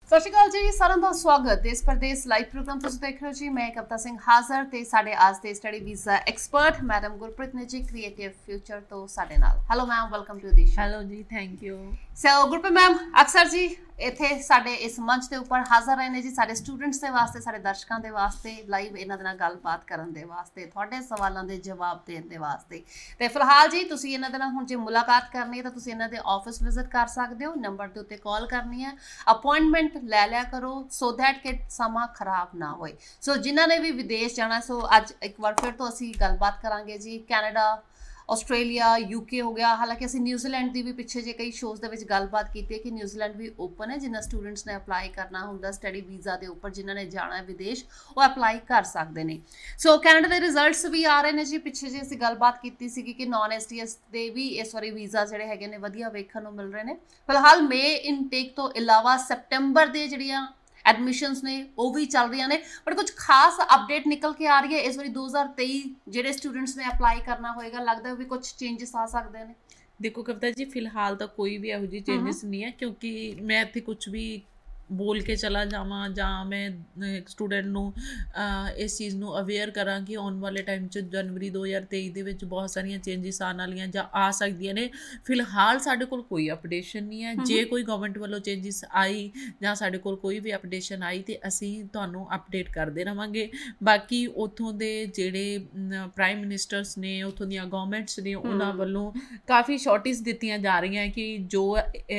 ਸਤਿ ਸ਼੍ਰੀ ਅਕਾਲ ਜੀ, ਸਾਰਿਆਂ ਦਾ ਸਵਾਗਤ ਦੇਸ਼ ਪ੍ਰਦੇਸ਼ ਲਾਈਵ ਪ੍ਰੋਗਰਾਮ ਤੁਸੀਂ ਦੇਖ ਰਹੇ ਹੋ ਜੀ। ਮੈਂ ਕਵਿਤਾ ਸਿੰਘ ਹਾਜ਼ਰ ਤੇ ਸਾਡੇ ਅੱਜ ਦੇ study visa expert madam Gurpreet ਨੇ ਜੀ ਕ੍ਰੀਏਟਿਵ ਫਿਊਚਰ ਤੋਂ ਸਾਡੇ ਨਾਲ। Hello ma'am, welcome to the show. Hello ਜੀ, thank you. So Gurpreet ma'am ਅਕਸਰ ਜੀ ਇੱਥੇ ਸਾਡੇ ਇਸ ਮੰਚ ਦੇ ਉੱਪਰ ਹਾਜ਼ਰ ਰਹੇ ਨੇ ਜੀ, ਸਾਡੇ ਸਟੂਡੈਂਟਸ ਦੇ ਵਾਸਤੇ, ਸਾਡੇ ਦਰਸ਼ਕਾਂ ਦੇ ਵਾਸਤੇ, ਲਾਈਵ ਇਹਨਾਂ ਦੇ ਨਾਲ ਗੱਲਬਾਤ ਕਰਨ ਦੇ ਵਾਸਤੇ, ਤੁਹਾਡੇ ਸਵਾਲਾਂ ਦੇ ਜਵਾਬ ਦੇਣ ਦੇ ਵਾਸਤੇ। ਤੇ ਫਿਲਹਾਲ ਜੀ ਤੁਸੀਂ ਇਹਨਾਂ ਦੇ ਨਾਲ ਹੁਣ ਜੇ ਮੁਲਾਕਾਤ ਕਰਨੀ ਹੈ ਤਾਂ ਤੁਸੀਂ ਇਹਨਾਂ ਦੇ ਆਫਿਸ ਵਿਜ਼ਿਟ ਕਰ ਸਕਦੇ ਹੋ। ਨੰਬਰ ਦੇ ਉੱਤੇ ਕਾਲ ਕਰਨੀ ਹੈ, ਅਪਾਇੰਟਮੈਂਟ ਲੈ ਲਿਆ ਕਰੋ ਸੋ ਦੈਟ ਕਿ ਸਮਾਂ ਖਰਾਬ ਨਾ ਹੋਏ। ਸੋ ਜਿਨ੍ਹਾਂ ਨੇ ਵੀ ਵਿਦੇਸ਼ ਜਾਣਾ, ਸੋ ਅੱਜ ਇੱਕ ਵਾਰ ਫਿਰ ਤੋਂ ਅਸੀਂ ਗੱਲਬਾਤ ਕਰਾਂਗੇ ਜੀ ਕੈਨੇਡਾ, ਆਸਟ੍ਰੇਲੀਆ, UK ਹੋ ਗਿਆ। ਹਾਲਾਂਕਿ ਅਸੀਂ ਨਿਊਜ਼ੀਲੈਂਡ ਦੀ ਵੀ ਪਿੱਛੇ ਜੇ ਕਈ ਸ਼ੋਜ਼ ਦੇ ਵਿੱਚ ਗੱਲਬਾਤ ਕੀਤੀ ਹੈ ਕਿ ਨਿਊਜ਼ੀਲੈਂਡ ਵੀ ਓਪਨ ਹੈ, ਜਿਨ੍ਹਾਂ ਸਟੂਡੈਂਟਸ ਨੇ ਅਪਲਾਈ ਕਰਨਾ ਹੁੰਦਾ ਸਟੱਡੀ ਵੀਜ਼ਾ ਦੇ ਉੱਪਰ, ਜਿਨ੍ਹਾਂ ਨੇ ਜਾਣਾ ਹੈ ਵਿਦੇਸ਼, ਉਹ ਅਪਲਾਈ ਕਰ ਸਕਦੇ ਨੇ। ਸੋ ਕੈਨੇਡਾ ਦੇ ਰਿਜ਼ਲਟਸ ਵੀ ਆ ਰਹੇ ਨੇ ਜੀ। ਪਿੱਛੇ ਜੇ ਅਸੀਂ ਗੱਲਬਾਤ ਕੀਤੀ ਸੀਗੀ ਕਿ ਨਾਨ STS ਦੇ ਵੀ ਇਸ ਵਾਰੀ ਵੀਜ਼ਾ ਜਿਹੜੇ ਹੈਗੇ ਨੇ ਵਧੀਆ ਵੇਖਣ ਨੂੰ ਮਿਲ ਰਹੇ ਨੇ। ਫਿਲਹਾਲ ਮੇ ਇਨਟੇਕ ਤੋਂ ਇਲਾਵਾ ਸੈਪਟੈਂਬਰ ਦੇ ਜਿਹੜੀਆਂ ਐਡਮਿਸ਼ਨਸ ਨੇ ਉਹ ਵੀ ਚੱਲ ਰਹੀਆਂ ਨੇ, ਬਟ ਕੁਝ ਖਾਸ ਅਪਡੇਟ ਨਿਕਲ ਕੇ ਆ ਰਹੀ ਹੈ ਇਸ ਵਾਰੀ 2023 ਜਿਹੜੇ ਸਟੂਡੈਂਟਸ ਨੇ ਅਪਲਾਈ ਕਰਨਾ ਹੋਏਗਾ, ਲੱਗਦਾ ਵੀ ਕੁਝ ਚੇਂਜਸ ਆ ਸਕਦੇ ਨੇ। ਦੇਖੋ ਕਵਿਤਾ ਜੀ, ਫਿਲਹਾਲ ਤਾਂ ਕੋਈ ਵੀ ਇਹੋ ਜਿਹੀ ਚੇਂਜਸ ਨਹੀਂ ਹੈ, ਕਿਉਂਕਿ ਮੈਂ ਇੱਥੇ ਕੁਝ ਵੀ ਬੋਲ ਕੇ ਚਲਾ ਜਾਵਾਂ ਜਾਂ ਮੈਂ ਸਟੂਡੈਂਟ ਨੂੰ ਇਸ ਚੀਜ਼ ਨੂੰ ਅਵੇਅਰ ਕਰਾਂ ਕਿ ਆਉਣ ਵਾਲੇ ਟਾਈਮ 'ਚ ਜਨਵਰੀ 2023 ਦੇ ਵਿੱਚ ਬਹੁਤ ਸਾਰੀਆਂ ਚੇਂਜਿਸ ਆਉਣ ਵਾਲੀਆਂ ਜਾਂ ਆ ਸਕਦੀਆਂ ਨੇ। ਫਿਲਹਾਲ ਸਾਡੇ ਕੋਲ ਕੋਈ ਅਪਡੇਸ਼ਨ ਨਹੀਂ ਹੈ। ਜੇ ਕੋਈ ਗਵਰਨਮੈਂਟ ਵੱਲੋਂ ਚੇਂਜਿਸ ਆਈ ਜਾਂ ਸਾਡੇ ਕੋਲ ਕੋਈ ਵੀ ਅਪਡੇਸ਼ਨ ਆਈ ਤੇ ਅਸੀਂ ਤੁਹਾਨੂੰ ਅਪਡੇਟ ਕਰਦੇ ਰਹਾਂਗੇ। ਬਾਕੀ ਉੱਥੋਂ ਦੇ ਜਿਹੜੇ ਪ੍ਰਾਈਮ ਮਿਨਿਸਟਰਸ ਨੇ, ਉੱਥੋਂ ਦੀਆਂ ਗਵਰਨਮੈਂਟਸ ਨੇ, ਉਹਨਾਂ ਵੱਲੋਂ ਕਾਫੀ ਸ਼ੋਰਟੇਜ ਦਿੱਤੀਆਂ ਜਾ ਰਹੀਆਂ ਕਿ ਜੋ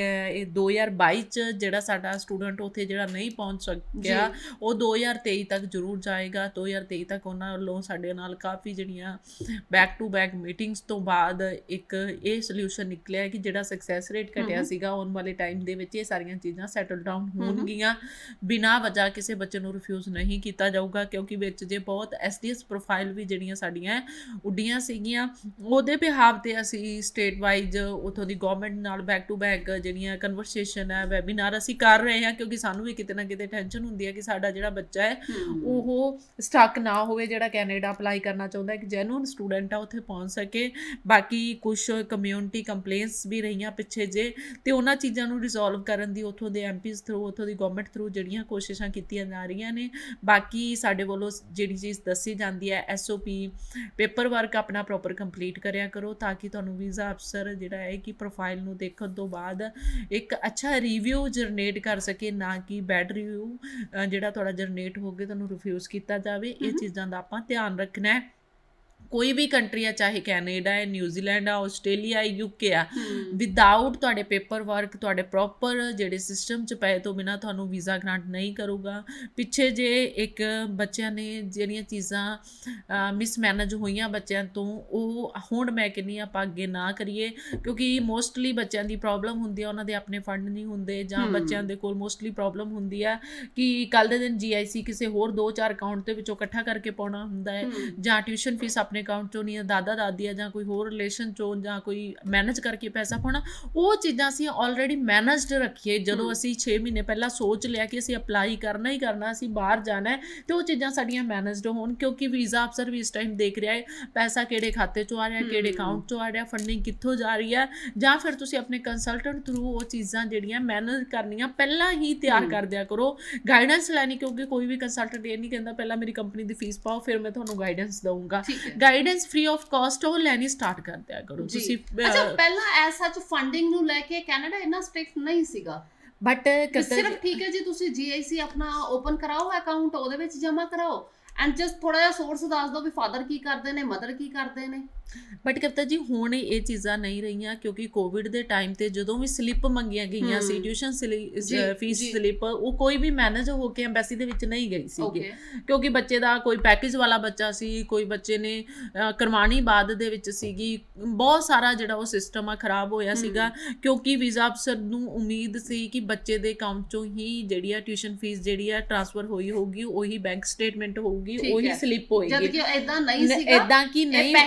2022 'ਚ ਜਿਹੜਾ ਸਾਡਾ ਸਟੂਡੈਂਟ ਉੱਥੇ ਜਿਹੜਾ ਨਹੀਂ ਪਹੁੰਚ ਸਕਿਆ ਉਹ 2023 ਤੱਕ ਜ਼ਰੂਰ ਜਾਏਗਾ। 2023 ਤੱਕ ਉਹਨਾਂ ਵੱਲੋਂ ਸਾਡੇ ਨਾਲ ਕਾਫੀ ਜਿਹੜੀਆਂ ਬੈਕ ਟੂ ਬੈਕ ਮੀਟਿੰਗਸ ਤੋਂ ਬਾਅਦ ਇੱਕ ਇਹ ਸੋਲਿਊਸ਼ਨ ਨਿਕਲਿਆ ਕਿ ਜਿਹੜਾ ਸਕਸੈਸ ਰੇਟ ਘਟਿਆ ਸੀਗਾ, ਆਉਣ ਵਾਲੇ ਟਾਈਮ ਦੇ ਵਿੱਚ ਇਹ ਸਾਰੀਆਂ ਚੀਜ਼ਾਂ ਸੈਟਲ ਡਾਊਨ ਹੋਣਗੀਆਂ। ਬਿਨਾਂ ਵਜ੍ਹਾ ਕਿਸੇ ਬੱਚੇ ਨੂੰ ਰਿਫਿਊਜ਼ ਨਹੀਂ ਕੀਤਾ ਜਾਊਗਾ, ਕਿਉਂਕਿ ਵਿੱਚ ਜੇ ਬਹੁਤ STS ਪ੍ਰੋਫਾਈਲ ਵੀ ਜਿਹੜੀਆਂ ਸਾਡੀਆਂ ਉੱਡੀਆਂ ਸੀਗੀਆਂ, ਉਹਦੇ ਬਿਹਾਵ 'ਤੇ ਅਸੀਂ ਸਟੇਟ ਵਾਈਜ਼ ਉੱਥੋਂ ਦੀ ਗਵਰਨਮੈਂਟ ਨਾਲ ਬੈਕ ਟੂ ਬੈਕ ਜਿਹੜੀਆਂ ਕਨਵਰਸੇਸ਼ਨ ਹੈ, ਵੈਬੀਨਾਰ ਅਸੀਂ ਕਰ ਰਹੇ ਹਾਂ, ਕਿਉਂਕਿ ਸਾਨੂੰ ਵੀ ਕਿਤੇ ਨਾ ਕਿਤੇ ਟੈਨਸ਼ਨ ਹੁੰਦੀ ਹੈ ਕਿ ਸਾਡਾ ਜਿਹੜਾ ਬੱਚਾ ਹੈ ਉਹ ਸਟਕ ਨਾ ਹੋਵੇ, ਜਿਹੜਾ ਕੈਨੇਡਾ ਅਪਲਾਈ ਕਰਨਾ ਚਾਹੁੰਦਾ ਹੈ, ਕਿ ਜੈਨੂਅਨ ਸਟੂਡੈਂਟ ਆ ਉੱਥੇ ਪਹੁੰਚ ਸਕੇ। ਬਾਕੀ ਕੁਛ ਕਮਿਊਨਿਟੀ ਕੰਪਲੇਂਟਸ ਵੀ ਰਹੀਆਂ ਪਿੱਛੇ ਜੇ, ਤੇ ਉਹਨਾਂ ਚੀਜ਼ਾਂ ਨੂੰ ਰਿਜ਼ੋਲਵ ਕਰਨ ਦੀ ਉੱਥੋਂ ਦੇ MPs ਥਰੂ, ਉੱਥੋਂ ਦੀ ਗਵਰਨਮੈਂਟ ਥਰੂ ਜਿਹੜੀਆਂ ਕੋਸ਼ਿਸ਼ਾਂ ਕੀਤੀਆਂ ਜਾ ਰਹੀਆਂ ਨੇ। ਬਾਕੀ ਸਾਡੇ ਵੱਲੋਂ ਜਿਹੜੀ ਚੀਜ਼ ਦੱਸੀ ਜਾਂਦੀ ਹੈ, SOP ਪੇਪਰ ਵਰਕ ਆਪਣਾ ਪ੍ਰੋਪਰ ਕੰਪਲੀਟ ਕਰਿਆ ਕਰੋ, ਤਾਂ ਕਿ ਤੁਹਾਨੂੰ ਵੀਜ਼ਾ ਅਫਸਰ ਜਿਹੜਾ ਹੈ ਕਿ ਪ੍ਰੋਫਾਈਲ ਨੂੰ ਦੇਖਣ ਤੋਂ ਬਾਅਦ ਇੱਕ ਅੱਛਾ ਰਿਵਿਊ ਜਨਰੇਟ ਕਰ ਸਕੇ, ਨਾ ਕਿ ਬੈਡ ਰਿਵਿਊ ਜਿਹੜਾ ਤੁਹਾਡਾ ਜਨਰੇਟ ਹੋ ਕੇ ਤੁਹਾਨੂੰ ਰਿਫਿਊਜ਼ ਕੀਤਾ ਜਾਵੇ। ਇਹ ਚੀਜ਼ਾਂ ਦਾ ਆਪਾਂ ਧਿਆਨ ਰੱਖਣਾ ਹੈ। ਕੋਈ ਵੀ ਕੰਟਰੀ ਆ, ਚਾਹੇ ਕੈਨੇਡਾ ਹੈ, ਨਿਊਜ਼ੀਲੈਂਡ ਆ, ਆਸਟ੍ਰੇਲੀਆ, UK ਆ, ਵਿਦਆਊਟ ਤੁਹਾਡੇ ਪੇਪਰ ਵਰਕ, ਤੁਹਾਡੇ ਪ੍ਰੋਪਰ ਜਿਹੜੇ ਸਿਸਟਮ 'ਚ ਪਏ ਤੋਂ ਬਿਨਾਂ ਤੁਹਾਨੂੰ ਵੀਜ਼ਾ ਗ੍ਰਾਂਟ ਨਹੀਂ ਕਰੂਗਾ। ਪਿੱਛੇ ਜੇ ਇੱਕ ਬੱਚਿਆਂ ਨੇ ਜਿਹੜੀਆਂ ਚੀਜ਼ਾਂ ਮਿਸਮੈਨੇਜ ਹੋਈਆਂ ਬੱਚਿਆਂ ਤੋਂ, ਉਹ ਹੁਣ ਮੈਂ ਕਹਿੰਦੀ ਆਪਾਂ ਅੱਗੇ ਨਾ ਕਰੀਏ, ਕਿਉਂਕਿ ਮੋਸਟਲੀ ਬੱਚਿਆਂ ਦੀ ਪ੍ਰੋਬਲਮ ਹੁੰਦੀ ਆ, ਉਹਨਾਂ ਦੇ ਆਪਣੇ ਫੰਡ ਨਹੀਂ ਹੁੰਦੇ, ਜਾਂ ਬੱਚਿਆਂ ਦੇ ਕੋਲ ਮੋਸਟਲੀ ਪ੍ਰੋਬਲਮ ਹੁੰਦੀ ਆ ਕਿ ਕੱਲ੍ਹ ਦੇ ਦਿਨ GIC ਕਿਸੇ ਹੋਰ 2-4 ਅਕਾਊਂਟ ਦੇ ਵਿੱਚੋਂ ਇਕੱਠਾ ਕਰਕੇ ਪਾਉਣਾ ਹੁੰਦਾ ਹੈ, ਜਾਂ ਟਿਊਸ਼ਨ ਫੀਸ ਆਪਣੇ ਅਕਾਊਂਟ 'ਚੋਂ ਨਹੀਂ, ਦਾਦਾ ਦਾਦੀ ਆ ਜਾਂ ਕੋਈ ਹੋਰ ਰਿਲੇਸ਼ਨ 'ਚੋਂ ਜਾਂ ਕੋਈ ਮੈਨੇਜ ਕਰਕੇ ਪੈਸਾ ਪਾਉਣਾ। ਉਹ ਚੀਜ਼ਾਂ ਅਸੀਂ ਆਲਰੇਡੀ ਮੈਨੇਜਡ ਰੱਖੀਏ। ਜਦੋਂ ਅਸੀਂ 6 ਮਹੀਨੇ ਪਹਿਲਾਂ ਸੋਚ ਲਿਆ ਕਿ ਅਸੀਂ ਅਪਲਾਈ ਕਰਨਾ ਹੀ ਕਰਨਾ, ਅਸੀਂ ਬਾਹਰ ਜਾਣਾ ਹੈ, ਤੇ ਉਹ ਚੀਜ਼ਾਂ ਸਾਡੀਆਂ ਮੈਨੇਜਡ ਹੋਣ, ਕਿਉਂਕਿ ਵੀਜ਼ਾ ਅਫਸਰ ਵੀ ਇਸ ਟਾਈਮ ਦੇਖ ਰਿਹਾ ਹੈ ਪੈਸਾ ਕਿਹੜੇ ਖਾਤੇ 'ਚੋਂ ਆ ਰਿਹਾ, ਕਿਹੜੇ ਅਕਾਊਂਟ 'ਚੋਂ ਆ ਰਿਹਾ, ਫੰਡਿੰਗ ਕਿੱਥੋਂ ਜਾ ਰਹੀ ਹੈ। ਜਾਂ ਫਿਰ ਤੁਸੀਂ ਆਪਣੇ ਕੰਸਲਟੈਂਟ ਥਰੂ ਉਹ ਚੀਜ਼ਾਂ ਜਿਹੜੀਆਂ ਮੈਨੇਜ ਕਰਨੀਆਂ ਪਹਿਲਾਂ ਹੀ ਤਿਆਰ ਕਰ ਦਿਆ ਕਰੋ। ਗਾਈਡੈਂਸ ਲੈਣੀ, ਕਿਉਂਕਿ ਕੋਈ ਵੀ ਕੰਸਲਟੈਂਟ ਇਹ ਨਹੀਂ ਕਹਿੰਦਾ ਪਹਿਲਾਂ ਮੇਰੀ ਕੰਪਨੀ ਦੀ ਫੀਸ ਪਾਓ ਫਿਰ ਮੈਂ ਤੁਹਾਨੂੰ ਗਾਈਡੈਂਸ ਦਊਂਗਾ। ਗਾਈਡੈਂਸ ਫ੍ਰੀ ਆਫ ਕਾਸਟ ਉਹ ਲੈਣੀ ਸਟਾਰਟ ਕਰ ਦਿਆ ਕਰੋ ਤੁਸੀਂ। ਅੱਛਾ, ਪਹਿਲਾਂ ਐਸ ਸੱਚ ਫੰਡਿੰਗ ਨੂੰ ਲੈ ਕੇ ਕੈਨੇਡਾ ਇੰਨਾ ਸਟ੍ਰਿਕਟ ਨਹੀਂ ਸੀਗਾ, ਬਟ ਸਿਰਫ ਠੀਕ ਹੈ ਜੀ ਤੁਸੀਂ GIC ਆਪਣਾ ਓਪਨ ਕਰਾਓ ਅਕਾਊਂਟ, ਉਹਦੇ ਵਿੱਚ ਜਮ੍ਹਾਂ ਕਰਾਓ, ਐਂਡ ਜਸਟ ਥੋੜਾ ਜਿਹਾ ਸੋਰਸ ਦੱਸ ਦਿਓ ਵੀ ਫਾਦਰ ਕੀ ਕਰਦੇ ਨੇ, ਮਦਰ ਕੀ ਕਰਦੇ ਨੇ। ਬਟ ਕਵਿਤਾ ਜੀ, ਹੁਣ ਇਹ ਚੀਜ਼ਾਂ ਨਹੀਂ ਰਹੀਆਂ, ਕਿਉਂਕਿ ਕੋਵਿਡ ਦੇ ਟਾਈਮ 'ਤੇ ਜਦੋਂ ਵੀ ਸਲਿੱਪ ਮੰਗੀਆਂ ਗਈਆਂ ਸੀ, ਟਿਊਸ਼ਨ ਫੀਸ ਸਲਿੱਪ, ਉਹ ਕੋਈ ਵੀ ਮੈਨੇਜ ਹੋ ਕੇ ਐਮਬੈਸੀ ਦੇ ਵਿੱਚ ਨਹੀਂ ਗਈ ਸੀਗੀ, ਕਿਉਂਕਿ ਬੱਚੇ ਦਾ ਕੋਈ ਪੈਕੇਜ ਵਾਲਾ ਬੱਚਾ ਸੀ, ਕੋਈ ਬੱਚੇ ਨੇ ਕਰਵਾਉਣੀ ਬਾਅਦ ਦੇ ਵਿੱਚ ਸੀਗੀ। ਬਹੁਤ ਸਾਰਾ ਜਿਹੜਾ ਉਹ ਸਿਸਟਮ ਆ ਖਰਾਬ ਹੋਇਆ ਸੀਗਾ, ਕਿਉਂਕਿ ਵੀਜ਼ਾ ਅਫਸਰ ਨੂੰ ਉਮੀਦ ਸੀ ਕਿ ਬੱਚੇ ਦੇ ਅਕਾਊਂਟ 'ਚੋਂ ਹੀ ਜਿਹੜੀ ਆ ਟਿਊਸ਼ਨ ਫੀਸ ਜਿਹੜੀ ਆ ਟ੍ਰਾਂਸਫਰ ਹੋਈ ਹੋਊਗੀ, ਉਹੀ ਬੈਂਕ ਸਟੇਟਮੈਂਟ ਹੋਊਗੀ, ਉਹੀ ਸਲਿੱਪ ਹੋਏਗੀ। ਜਦ ਕਿ ਇਦਾਂ ਨਹੀਂ ਸੀਗਾ, ਇਦਾਂ ਕਿ ਨਹੀਂ ਪੈਕੇਜ ਕਰਕੇ